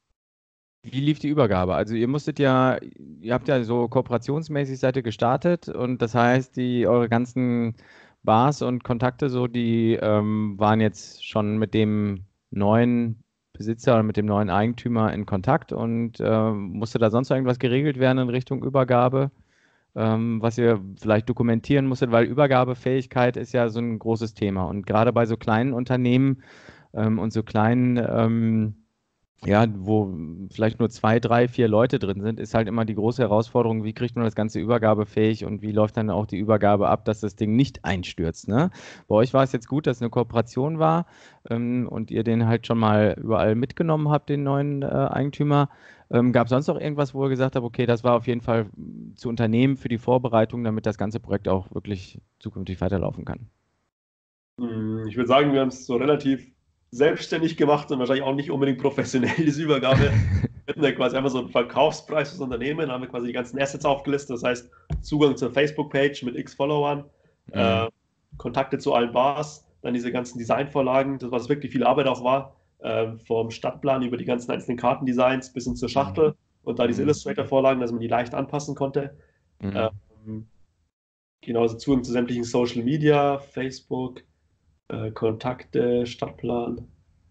wie lief die Übergabe? Also ihr musstet ja, ihr habt ja so kooperationsmäßig seid ihr gestartet und das heißt, die eure ganzen Bars und Kontakte so, die ähm, waren jetzt schon mit dem neuen Besitzer oder mit dem neuen Eigentümer in Kontakt und ähm, musste da sonst noch irgendwas geregelt werden in Richtung Übergabe, ähm, was ihr vielleicht dokumentieren musstet, weil Übergabefähigkeit ist ja so ein großes Thema und gerade bei so kleinen Unternehmen ähm, und so kleinen ähm, ja, wo vielleicht nur zwei, drei, vier Leute drin sind, ist halt immer die große Herausforderung, wie kriegt man das Ganze übergabefähig und wie läuft dann auch die Übergabe ab, dass das Ding nicht einstürzt, ne? Bei euch war es jetzt gut, dass es eine Kooperation war ähm, und ihr den halt schon mal überall mitgenommen habt, den neuen äh, Eigentümer. Ähm, gab es sonst noch irgendwas, wo ihr gesagt habt, okay, das war auf jeden Fall zu unternehmen für die Vorbereitung, damit das ganze Projekt auch wirklich zukünftig weiterlaufen kann? Hm, Ich würde sagen, wir haben es so relativ selbstständig gemacht und wahrscheinlich auch nicht unbedingt professionell diese Übergabe. Wir hatten ja quasi einfach so einen Verkaufspreis fürs Unternehmen, haben wir quasi die ganzen Assets aufgelistet, das heißt Zugang zur Facebook-Page mit x Followern, mhm. äh, Kontakte zu allen Bars, dann diese ganzen Designvorlagen, das was wirklich viel Arbeit auch war, äh, vom Stadtplan über die ganzen einzelnen Kartendesigns bis hin zur Schachtel mhm. und da diese mhm. Illustrator-Vorlagen, dass man die leicht anpassen konnte. Mhm. Ähm, genauso Zugang zu sämtlichen Social Media, Facebook, äh, Kontakte, Stadtplan.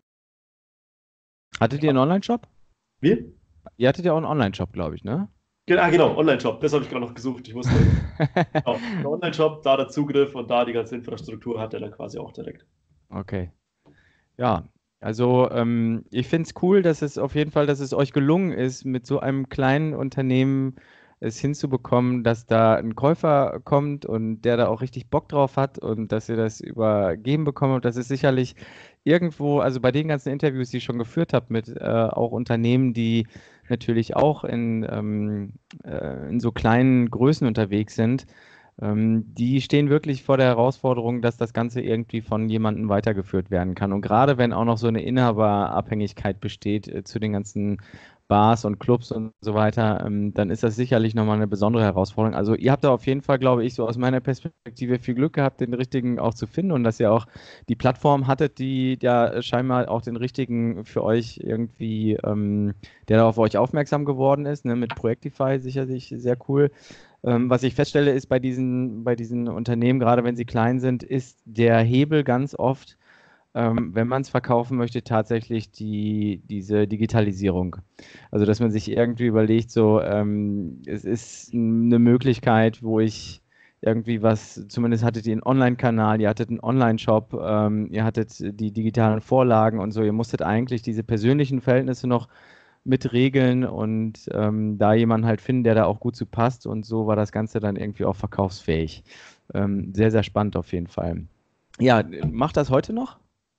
Hattet ihr einen Online-Shop? Wie? Ihr hattet ja auch einen Online-Shop, glaube ich, ne? Ah, genau, Online-Shop, das habe ich gerade noch gesucht. Ich wusste, genau, der Online-Shop, da der Zugriff und da die ganze Infrastruktur hat er dann quasi auch direkt. Okay. Ja, also ähm, ich finde es cool, dass es auf jeden Fall, dass es euch gelungen ist, mit so einem kleinen Unternehmen es hinzubekommen, dass da ein Käufer kommt und der da auch richtig Bock drauf hat und dass ihr das übergeben bekommt. Das ist sicherlich irgendwo, also bei den ganzen Interviews, die ich schon geführt habe mit äh, auch Unternehmen, die natürlich auch in, ähm, äh, in so kleinen Größen unterwegs sind, ähm, die stehen wirklich vor der Herausforderung, dass das Ganze irgendwie von jemandem weitergeführt werden kann. Und gerade wenn auch noch so eine Inhaberabhängigkeit besteht äh, zu den ganzen Bars und Clubs und so weiter, ähm, dann ist das sicherlich nochmal eine besondere Herausforderung. Also ihr habt da auf jeden Fall, glaube ich, so aus meiner Perspektive viel Glück gehabt, den richtigen auch zu finden und dass ihr auch die Plattform hattet, die ja scheinbar auch den richtigen für euch irgendwie, ähm, der da auf euch aufmerksam geworden ist, ne, mit Projektify sicherlich sehr cool. Ähm, was ich feststelle, ist bei diesen, bei diesen Unternehmen, gerade wenn sie klein sind, ist der Hebel ganz oft, ähm, wenn man es verkaufen möchte, tatsächlich die, diese Digitalisierung. Also, dass man sich irgendwie überlegt, so, ähm, es ist eine Möglichkeit, wo ich irgendwie was, zumindest hattet ihr einen Online-Kanal, ihr hattet einen Online-Shop, ähm, ihr hattet die digitalen Vorlagen und so, ihr musstet eigentlich diese persönlichen Verhältnisse noch mit Regeln und ähm, da jemanden halt finden, der da auch gut zu passt und so war das Ganze dann irgendwie auch verkaufsfähig. Ähm, sehr, sehr spannend auf jeden Fall. Ja, macht das heute noch?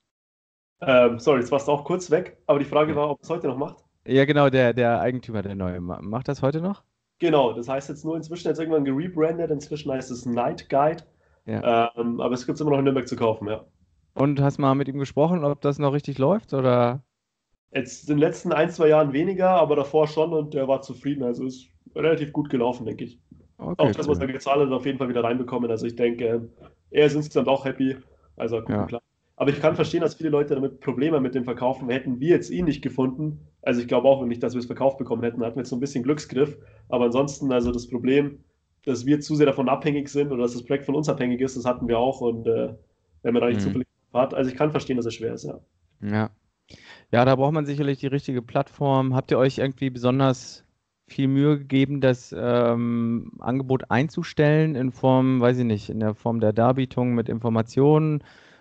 Ähm, sorry, jetzt warst du auch kurz weg, aber die Frage war, ob es heute noch macht. Ja, genau, der, der Eigentümer, der neue. Macht das heute noch? Genau, das heißt jetzt nur inzwischen jetzt irgendwann gerebrandet, inzwischen heißt es Night Guide, Ja. ähm, aber es gibt es immer noch in Nürnberg zu kaufen, ja. Und hast mal mit ihm gesprochen, ob das noch richtig läuft oder? Jetzt in den letzten ein, zwei Jahren weniger, aber davor schon und der war zufrieden, also ist relativ gut gelaufen, denke ich. Okay, Auch das, cool. was er gezahlt hat, auf jeden Fall wieder reinbekommen, also ich denke, er ist insgesamt auch happy, also gut Ja. klar. Aber ich kann verstehen, dass viele Leute damit Probleme mit dem Verkaufen hätten. Wir jetzt ihn nicht gefunden. Also ich glaube auch nicht, dass wir es verkauft bekommen hätten. Da hatten wir jetzt so ein bisschen Glücksgriff. Aber ansonsten, also das Problem, dass wir zu sehr davon abhängig sind oder dass das Projekt von uns abhängig ist, das hatten wir auch. Und äh, wenn man da nicht Mhm. zufällig hat, also ich kann verstehen, dass es schwer ist, ja. Ja. Ja, da braucht man sicherlich die richtige Plattform. Habt ihr euch irgendwie besonders viel Mühe gegeben, das ähm, Angebot einzustellen in Form, weiß ich nicht, in der Form der Darbietung mit Informationen?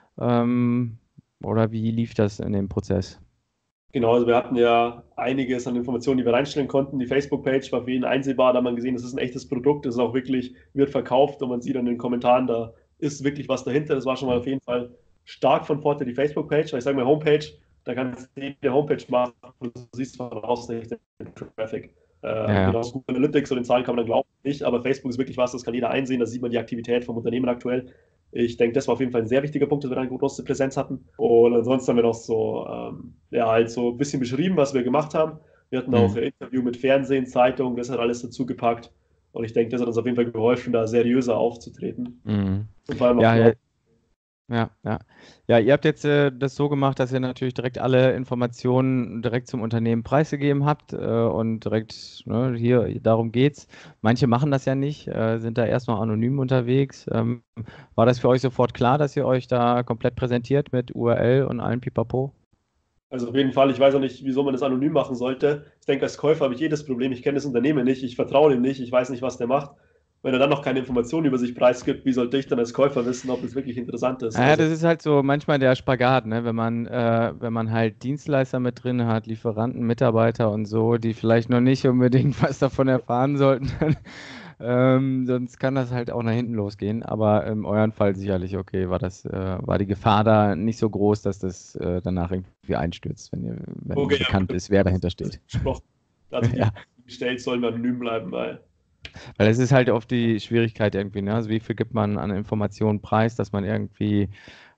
Ähm, oder wie lief das in dem Prozess? Genau, also wir hatten ja einiges an Informationen, die wir reinstellen konnten. Die Facebook-Page war für jeden einsehbar, da hat man gesehen, das ist ein echtes Produkt, das ist auch wirklich, wird verkauft und man sieht an den Kommentaren, da ist wirklich was dahinter. Das war schon mal auf jeden Fall stark von Vorteil, die Facebook-Page, weil ich sage mal Homepage, da kannst du die Homepage machen und du siehst von außen nicht den Traffic. Äh, Ja. Genau, Google Analytics und den Zahlen kann man dann glauben nicht, aber Facebook ist wirklich was, das kann jeder einsehen, da sieht man die Aktivität vom Unternehmen aktuell. Ich denke, das war auf jeden Fall ein sehr wichtiger Punkt, dass wir da eine große Präsenz hatten. Und ansonsten haben wir noch so, ähm, ja, halt so ein bisschen beschrieben, was wir gemacht haben. Wir hatten auch Mhm. ein Interview mit Fernsehen, Zeitung, das hat alles dazu gepackt. Und ich denke, das hat uns auf jeden Fall geholfen, da seriöser aufzutreten. Mhm. Und vor allem Ja, auch ja, ja, ja. Ja, ihr habt jetzt äh, das so gemacht, dass ihr natürlich direkt alle Informationen direkt zum Unternehmen preisgegeben habt äh, und direkt, ne, hier, darum geht's. Manche machen das ja nicht, äh, sind da erst noch anonym unterwegs. Ähm, war das für euch sofort klar, dass ihr euch da komplett präsentiert mit U R L und allem Pipapo? Also auf jeden Fall, ich weiß auch nicht, wieso man das anonym machen sollte. Ich denke, als Käufer habe ich jedes Problem. Ich kenne das Unternehmen nicht, ich vertraue dem nicht, ich weiß nicht, was der macht. Wenn er dann noch keine Informationen über sich preisgibt, wie sollte ich dann als Käufer wissen, ob das wirklich interessant ist? Naja, Also, das ist halt so manchmal der Spagat, ne? Wenn man, äh, wenn man halt Dienstleister mit drin hat, Lieferanten, Mitarbeiter und so, die vielleicht noch nicht unbedingt was davon erfahren sollten, dann, ähm, sonst kann das halt auch nach hinten losgehen. Aber in eurem Fall sicherlich, okay, war das, äh, war die Gefahr da nicht so groß, dass das äh, danach irgendwie einstürzt, wenn ihr, wenn okay, bekannt ja, ist, wer dahinter steht. gesprochen. Da hat sich die Ja. Frage gestellt, sollen wir anonym bleiben, weil. Weil es ist halt oft die Schwierigkeit irgendwie, ne? Also wie viel gibt man an Informationen preis, dass man irgendwie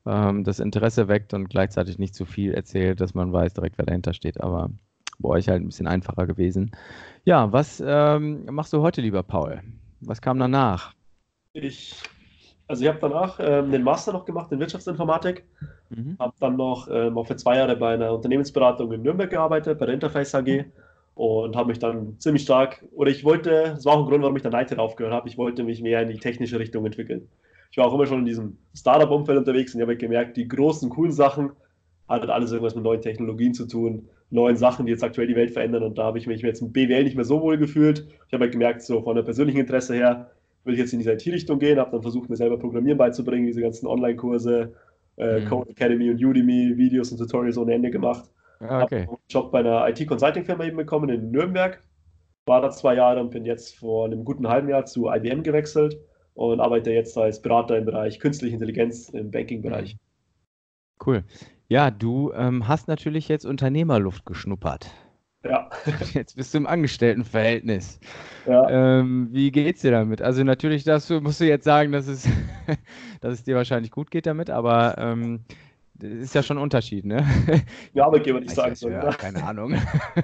ähm, das Interesse weckt und gleichzeitig nicht zu viel erzählt, dass man weiß direkt, wer dahinter steht. Aber bei euch halt ein bisschen einfacher gewesen. Ja, was ähm, machst du heute, lieber Paul? Was kam danach? Ich, also ich habe danach ähm, den Master noch gemacht in Wirtschaftsinformatik, Mhm. habe dann noch ähm, auch für zwei Jahre bei einer Unternehmensberatung in Nürnberg gearbeitet, bei der Interface A G und habe mich dann ziemlich stark, oder ich wollte, das war auch ein Grund, warum ich dann Nighthead aufgehört habe, ich wollte mich mehr in die technische Richtung entwickeln. Ich war auch immer schon in diesem Startup-Umfeld unterwegs und ich habe halt gemerkt, die großen, coolen Sachen hat halt alles irgendwas mit neuen Technologien zu tun, neuen Sachen, die jetzt aktuell die Welt verändern und da habe ich mich jetzt im B W L nicht mehr so wohl gefühlt. Ich habe halt gemerkt, so von der persönlichen Interesse her, will ich jetzt in diese I T-Richtung gehen, habe dann versucht, mir selber Programmieren beizubringen, diese ganzen Online-Kurse, äh, Mhm. Code Academy und Udemy, Videos und Tutorials ohne Ende gemacht. Ja, Habe okay. einen Job bei einer I T-Consulting-Firma eben bekommen in Nürnberg, war da zwei Jahre und bin jetzt vor einem guten halben Jahr zu I B M gewechselt und arbeite jetzt als Berater im Bereich Künstliche Intelligenz im Banking-Bereich. Mhm. Cool. Ja, du ähm, hast natürlich jetzt Unternehmerluft geschnuppert. Ja, Jetzt bist du im Angestelltenverhältnis. ja. Ähm, wie geht's dir damit? Also natürlich darfst du, musst du jetzt sagen, dass es, dass es dir wahrscheinlich gut geht damit, aber ähm, das ist ja schon ein Unterschied, ne? Die Arbeitgeber, würde ich Weiß ja, sagen ich soll, höre, oder? keine Ahnung.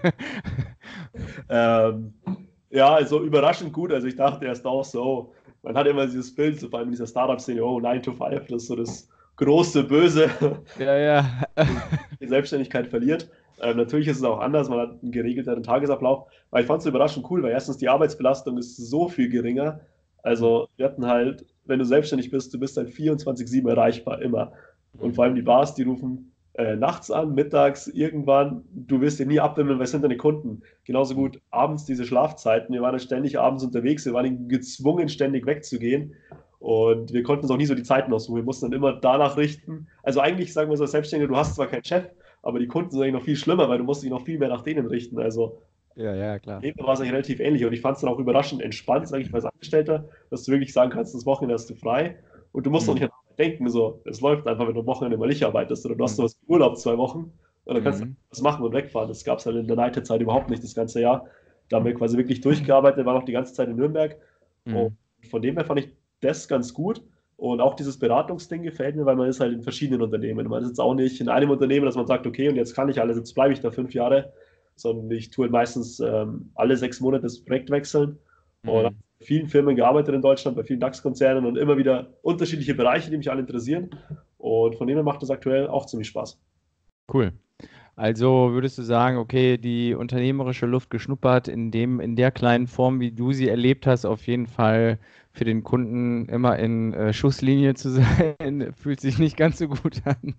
Ähm, ja, also überraschend gut. Also ich dachte erst auch so, man hat immer dieses Bild, so vor allem in dieser Startup-Szene, oh, nine to five, das ist so das große Böse, Ja, ja. die Selbstständigkeit verliert. Ähm, natürlich ist es auch anders, man hat einen geregelteren Tagesablauf. Aber ich fand es überraschend cool, weil erstens die Arbeitsbelastung ist so viel geringer. Also wir hatten halt, wenn du selbstständig bist, du bist halt vierundzwanzig sieben erreichbar, immer. Und vor allem die Bars, die rufen äh, nachts an, mittags, irgendwann. Du wirst dir nie abwimmeln, weil es sind deine Kunden. Genauso gut abends diese Schlafzeiten. Wir waren ja ständig abends unterwegs, wir waren gezwungen, ständig wegzugehen. Und wir konnten uns auch nie so die Zeiten aussuchen. Wir mussten dann immer danach richten. Also eigentlich sagen wir so als Selbstständiger, du hast zwar keinen Chef, aber die Kunden sind eigentlich noch viel schlimmer, weil du musst dich noch viel mehr nach denen richten. Also Ja, ja, klar. Leben war es eigentlich relativ ähnlich und ich fand es dann auch überraschend entspannt, sage ich mal, als Angestellter, dass du wirklich sagen kannst, das Wochenende hast du frei und du musst auch nicht Mhm. an Arbeit denken, so, es läuft einfach, wenn du am Wochenende mal nicht arbeitest oder du hast Mhm. sowas wie Urlaub zwei Wochen und dann kannst du Mhm. was machen und wegfahren. Das gab es halt in der Night-Zeit überhaupt nicht das ganze Jahr. Da haben wir quasi wirklich durchgearbeitet, waren auch die ganze Zeit in Nürnberg und Mhm. von dem her fand ich das ganz gut. Und auch dieses Beratungsding gefällt mir, weil man ist halt in verschiedenen Unternehmen. Man ist jetzt auch nicht in einem Unternehmen, dass man sagt, okay, und jetzt kann ich alles, jetzt bleibe ich da fünf Jahre, sondern ich tue meistens ähm, alle sechs Monate das Projekt wechseln und habe Mhm. bei vielen Firmen gearbeitet in Deutschland, bei vielen DAX-Konzernen und immer wieder unterschiedliche Bereiche, die mich alle interessieren. Und von denen macht das aktuell auch ziemlich Spaß. Cool. Also würdest du sagen, okay, die unternehmerische Luft geschnuppert in dem, in der kleinen Form, wie du sie erlebt hast, auf jeden Fall für den Kunden immer in äh, Schusslinie zu sein, fühlt sich nicht ganz so gut an.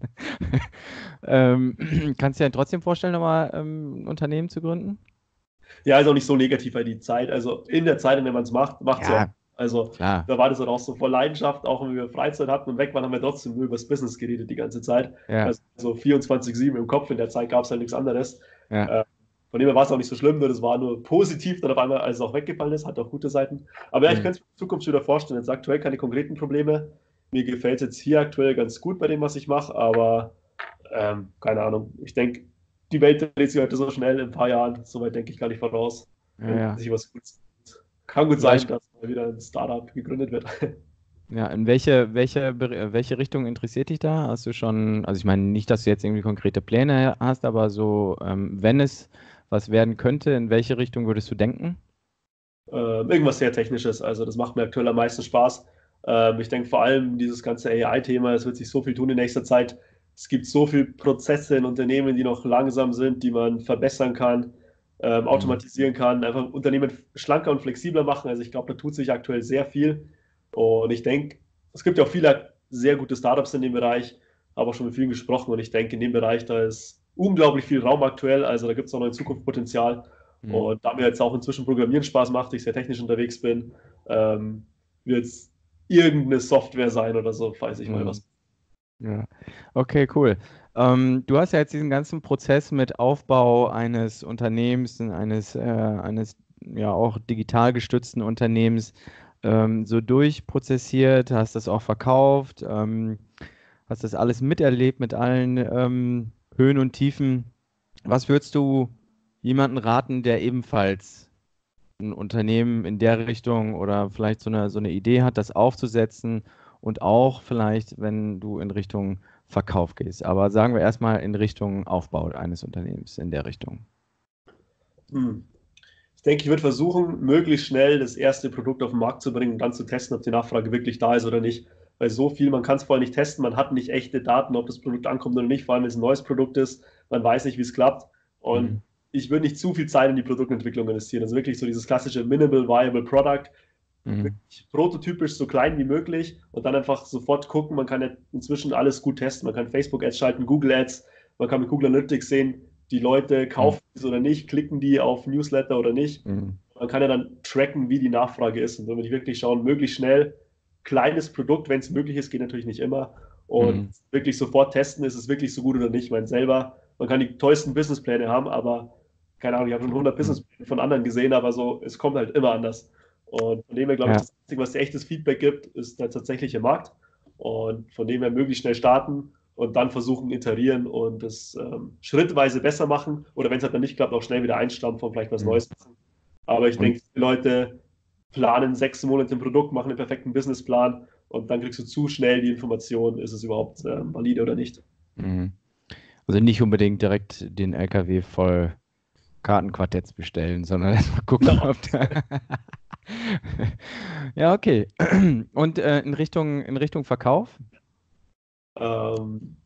ähm, kannst du dir trotzdem vorstellen, nochmal ähm, ein Unternehmen zu gründen? Ja, ist auch nicht so negativ, weil die Zeit, also in der Zeit, in der man es macht, macht es ja auch. Ja, Also klar. da war das dann auch so voll Leidenschaft, auch wenn wir Freizeit hatten und weg waren, haben wir trotzdem nur über das Business geredet die ganze Zeit. Ja, Also so vierundzwanzig sieben im Kopf, in der Zeit gab es halt nichts anderes. ja. Äh, von dem her war es auch nicht so schlimm, nur das war nur positiv, dann auf einmal, als es auch weggefallen ist, hat auch gute Seiten. Aber ja, ich Hm. könnte es mir in Zukunft wieder vorstellen. Jetzt aktuell keine konkreten Probleme. Mir gefällt es jetzt hier aktuell ganz gut bei dem, was ich mache, aber ähm, keine Ahnung. Ich denke, die Welt dreht sich heute so schnell in ein paar Jahren, soweit denke ich gar nicht voraus. Ja, Wenn ja. sich was Gutes tut. Kann gut sein, Vielleicht, dass mal wieder ein Startup gegründet wird. ja, in welche, welche, Ber- welche Richtung interessiert dich da? Hast du schon, also ich meine nicht, dass du jetzt irgendwie konkrete Pläne hast, aber so, ähm, wenn es was werden könnte, in welche Richtung würdest du denken? Ähm, irgendwas sehr Technisches. Also das macht mir aktuell am meisten Spaß. Ähm, ich denke vor allem dieses ganze A I-Thema, es wird sich so viel tun in nächster Zeit. Es gibt so viele Prozesse in Unternehmen, die noch langsam sind, die man verbessern kann, ähm, Mhm. automatisieren kann, einfach Unternehmen schlanker und flexibler machen. Also ich glaube, da tut sich aktuell sehr viel. Und ich denke, es gibt ja auch viele sehr gute Startups in dem Bereich, habe auch schon mit vielen gesprochen und ich denke, in dem Bereich, da ist unglaublich viel Raum aktuell. Also da gibt es auch noch ein Zukunftspotenzial. Mhm. Und da mir jetzt auch inzwischen Programmieren Spaß macht, ich sehr technisch unterwegs bin, ähm, wird es irgendeine Software sein oder so, weiß ich mal Mhm. was. Ja, okay, cool. Ähm, du hast ja jetzt diesen ganzen Prozess mit Aufbau eines Unternehmens, eines, äh, eines ja auch digital gestützten Unternehmens ähm, so durchprozessiert, hast das auch verkauft, ähm, hast das alles miterlebt mit allen ähm, Höhen und Tiefen. Was würdest du jemanden raten, der ebenfalls ein Unternehmen in der Richtung oder vielleicht so eine, so eine Idee hat, das aufzusetzen und auch vielleicht, wenn du in Richtung Verkauf gehst. Aber sagen wir erstmal in Richtung Aufbau eines Unternehmens, in der Richtung. Hm. Ich denke, ich würde versuchen, möglichst schnell das erste Produkt auf den Markt zu bringen und dann zu testen, ob die Nachfrage wirklich da ist oder nicht. Weil so viel, man kann es vorher nicht testen, man hat nicht echte Daten, ob das Produkt ankommt oder nicht, vor allem wenn es ein neues Produkt ist, man weiß nicht, wie es klappt. Und mhm. ich würde nicht zu viel Zeit in die Produktentwicklung investieren. Also wirklich so dieses klassische Minimal Viable Product, mhm. wirklich prototypisch so klein wie möglich und dann einfach sofort gucken. Man kann ja inzwischen alles gut testen. Man kann Facebook-Ads schalten, Google-Ads, man kann mit Google Analytics sehen, die Leute kaufen mhm. es oder nicht, klicken die auf Newsletter oder nicht. Mhm. Man kann ja dann tracken, wie die Nachfrage ist. Und wenn wir wirklich schauen, möglichst schnell, kleines Produkt, wenn es möglich ist, geht natürlich nicht immer. Und mhm. wirklich sofort testen, ist es wirklich so gut oder nicht. Ich meine, selber, man kann die tollsten Businesspläne haben, aber keine Ahnung, ich habe schon hundert mhm. Businesspläne von anderen gesehen, aber so, es kommt halt immer anders. Und von dem her glaube ja. ich, das Einzige, was dir echtes Feedback gibt, ist der tatsächliche Markt. Und von dem her möglichst schnell starten und dann versuchen, iterieren und das ähm, schrittweise besser machen. Oder wenn es halt dann nicht klappt, auch schnell wieder einstampfen und vielleicht was mhm. Neues machen. Aber ich denke, die Leute planen sechs Monate ein Produkt, machen einen perfekten Businessplan und dann kriegst du zu schnell die Information, ist es überhaupt äh, valide oder nicht. Also nicht unbedingt direkt den L K W voll Kartenquartetts bestellen, sondern erstmal gucken, genau. ob da ja, okay. Und äh, in Richtung, in Richtung Verkauf? Ähm,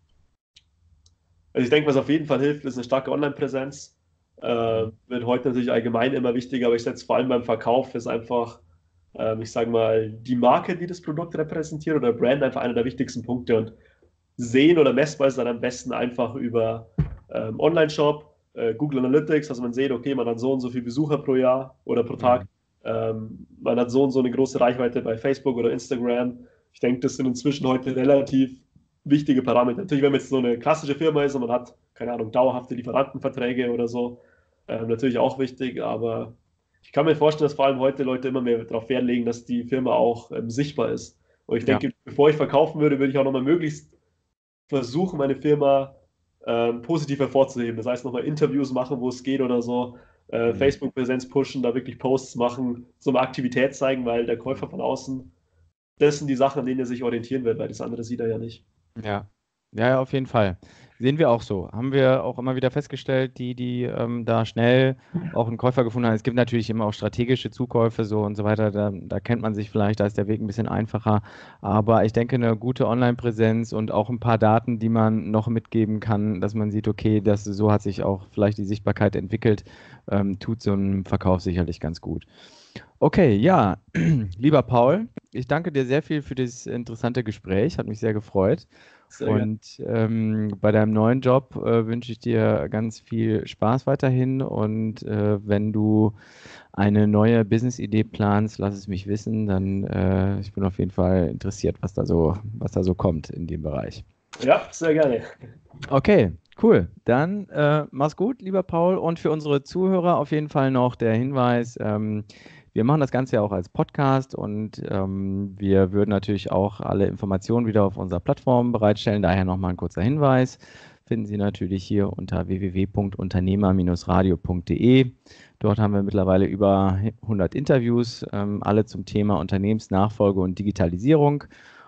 also ich denke, was auf jeden Fall hilft, ist eine starke Online-Präsenz. Äh, wird heute natürlich allgemein immer wichtiger, aber ich setze vor allem beim Verkauf ist einfach, ähm, ich sage mal, die Marke, die das Produkt repräsentiert oder Brand einfach einer der wichtigsten Punkte und sehen oder messbar ist dann am besten einfach über ähm, Online-Shop, äh, Google Analytics, dass man sieht, okay, man hat so und so viele Besucher pro Jahr oder pro Tag, mhm. ähm, man hat so und so eine große Reichweite bei Facebook oder Instagram. Ich denke, das sind inzwischen heute relativ wichtige Parameter. Natürlich, wenn man jetzt so eine klassische Firma ist und man hat, keine Ahnung, dauerhafte Lieferantenverträge oder so, ähm, natürlich auch wichtig, aber ich kann mir vorstellen, dass vor allem heute Leute immer mehr darauf Wert legen, dass die Firma auch ähm, sichtbar ist. Und ich denke, ja. bevor ich verkaufen würde, würde ich auch nochmal möglichst versuchen, meine Firma ähm, positiv hervorzuheben. Das heißt, nochmal Interviews machen, wo es geht oder so, äh, mhm. Facebook-Präsenz pushen, da wirklich Posts machen, so eine Aktivität zeigen, weil der Käufer von außen, das sind die Sachen, an denen er sich orientieren wird, weil das andere sieht er ja nicht. Ja, ja, ja, auf jeden Fall. Sehen wir auch so. Haben wir auch immer wieder festgestellt, die, die ähm, da schnell auch einen Käufer gefunden haben. Es gibt natürlich immer auch strategische Zukäufe so und so weiter. Da, da kennt man sich vielleicht, da ist der Weg ein bisschen einfacher. Aber ich denke, eine gute Online-Präsenz und auch ein paar Daten, die man noch mitgeben kann, dass man sieht, okay, das, so hat sich auch vielleicht die Sichtbarkeit entwickelt, ähm, tut so einem Verkauf sicherlich ganz gut. Okay, ja, lieber Paul, ich danke dir sehr viel für das interessante Gespräch, hat mich sehr gefreut. Sehr und ähm, bei deinem neuen Job äh, wünsche ich dir ganz viel Spaß weiterhin und äh, wenn du eine neue Business-Idee planst, lass es mich wissen, dann äh, ich bin auf jeden Fall interessiert, was da so, was da so kommt in dem Bereich. Ja, sehr gerne. Okay, cool. Dann äh, mach's gut, lieber Paul, und für unsere Zuhörer auf jeden Fall noch der Hinweis, ähm, wir machen das Ganze ja auch als Podcast und ähm, wir würden natürlich auch alle Informationen wieder auf unserer Plattform bereitstellen. Daher nochmal ein kurzer Hinweis. Finden Sie natürlich hier unter w w w punkt unternehmer Bindestrich radio punkt de. Dort haben wir mittlerweile über hundert Interviews, ähm, alle zum Thema Unternehmensnachfolge und Digitalisierung.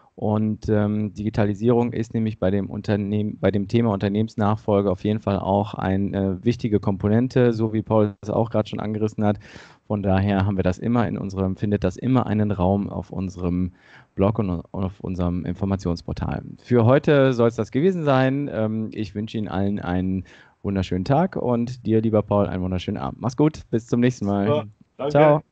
Und ähm, Digitalisierung ist nämlich bei dem, Unternehmen, bei dem Thema Unternehmensnachfolge auf jeden Fall auch eine wichtige Komponente, so wie Paul das auch gerade schon angerissen hat. Von daher haben wir das immer in unserem, findet das immer einen Raum auf unserem Blog und auf unserem Informationsportal. Für heute soll es das gewesen sein. Ähm, ich wünsche Ihnen allen einen wunderschönen Tag und dir, lieber Paul, einen wunderschönen Abend. Mach's gut, bis zum nächsten Mal. Super, danke. Ciao.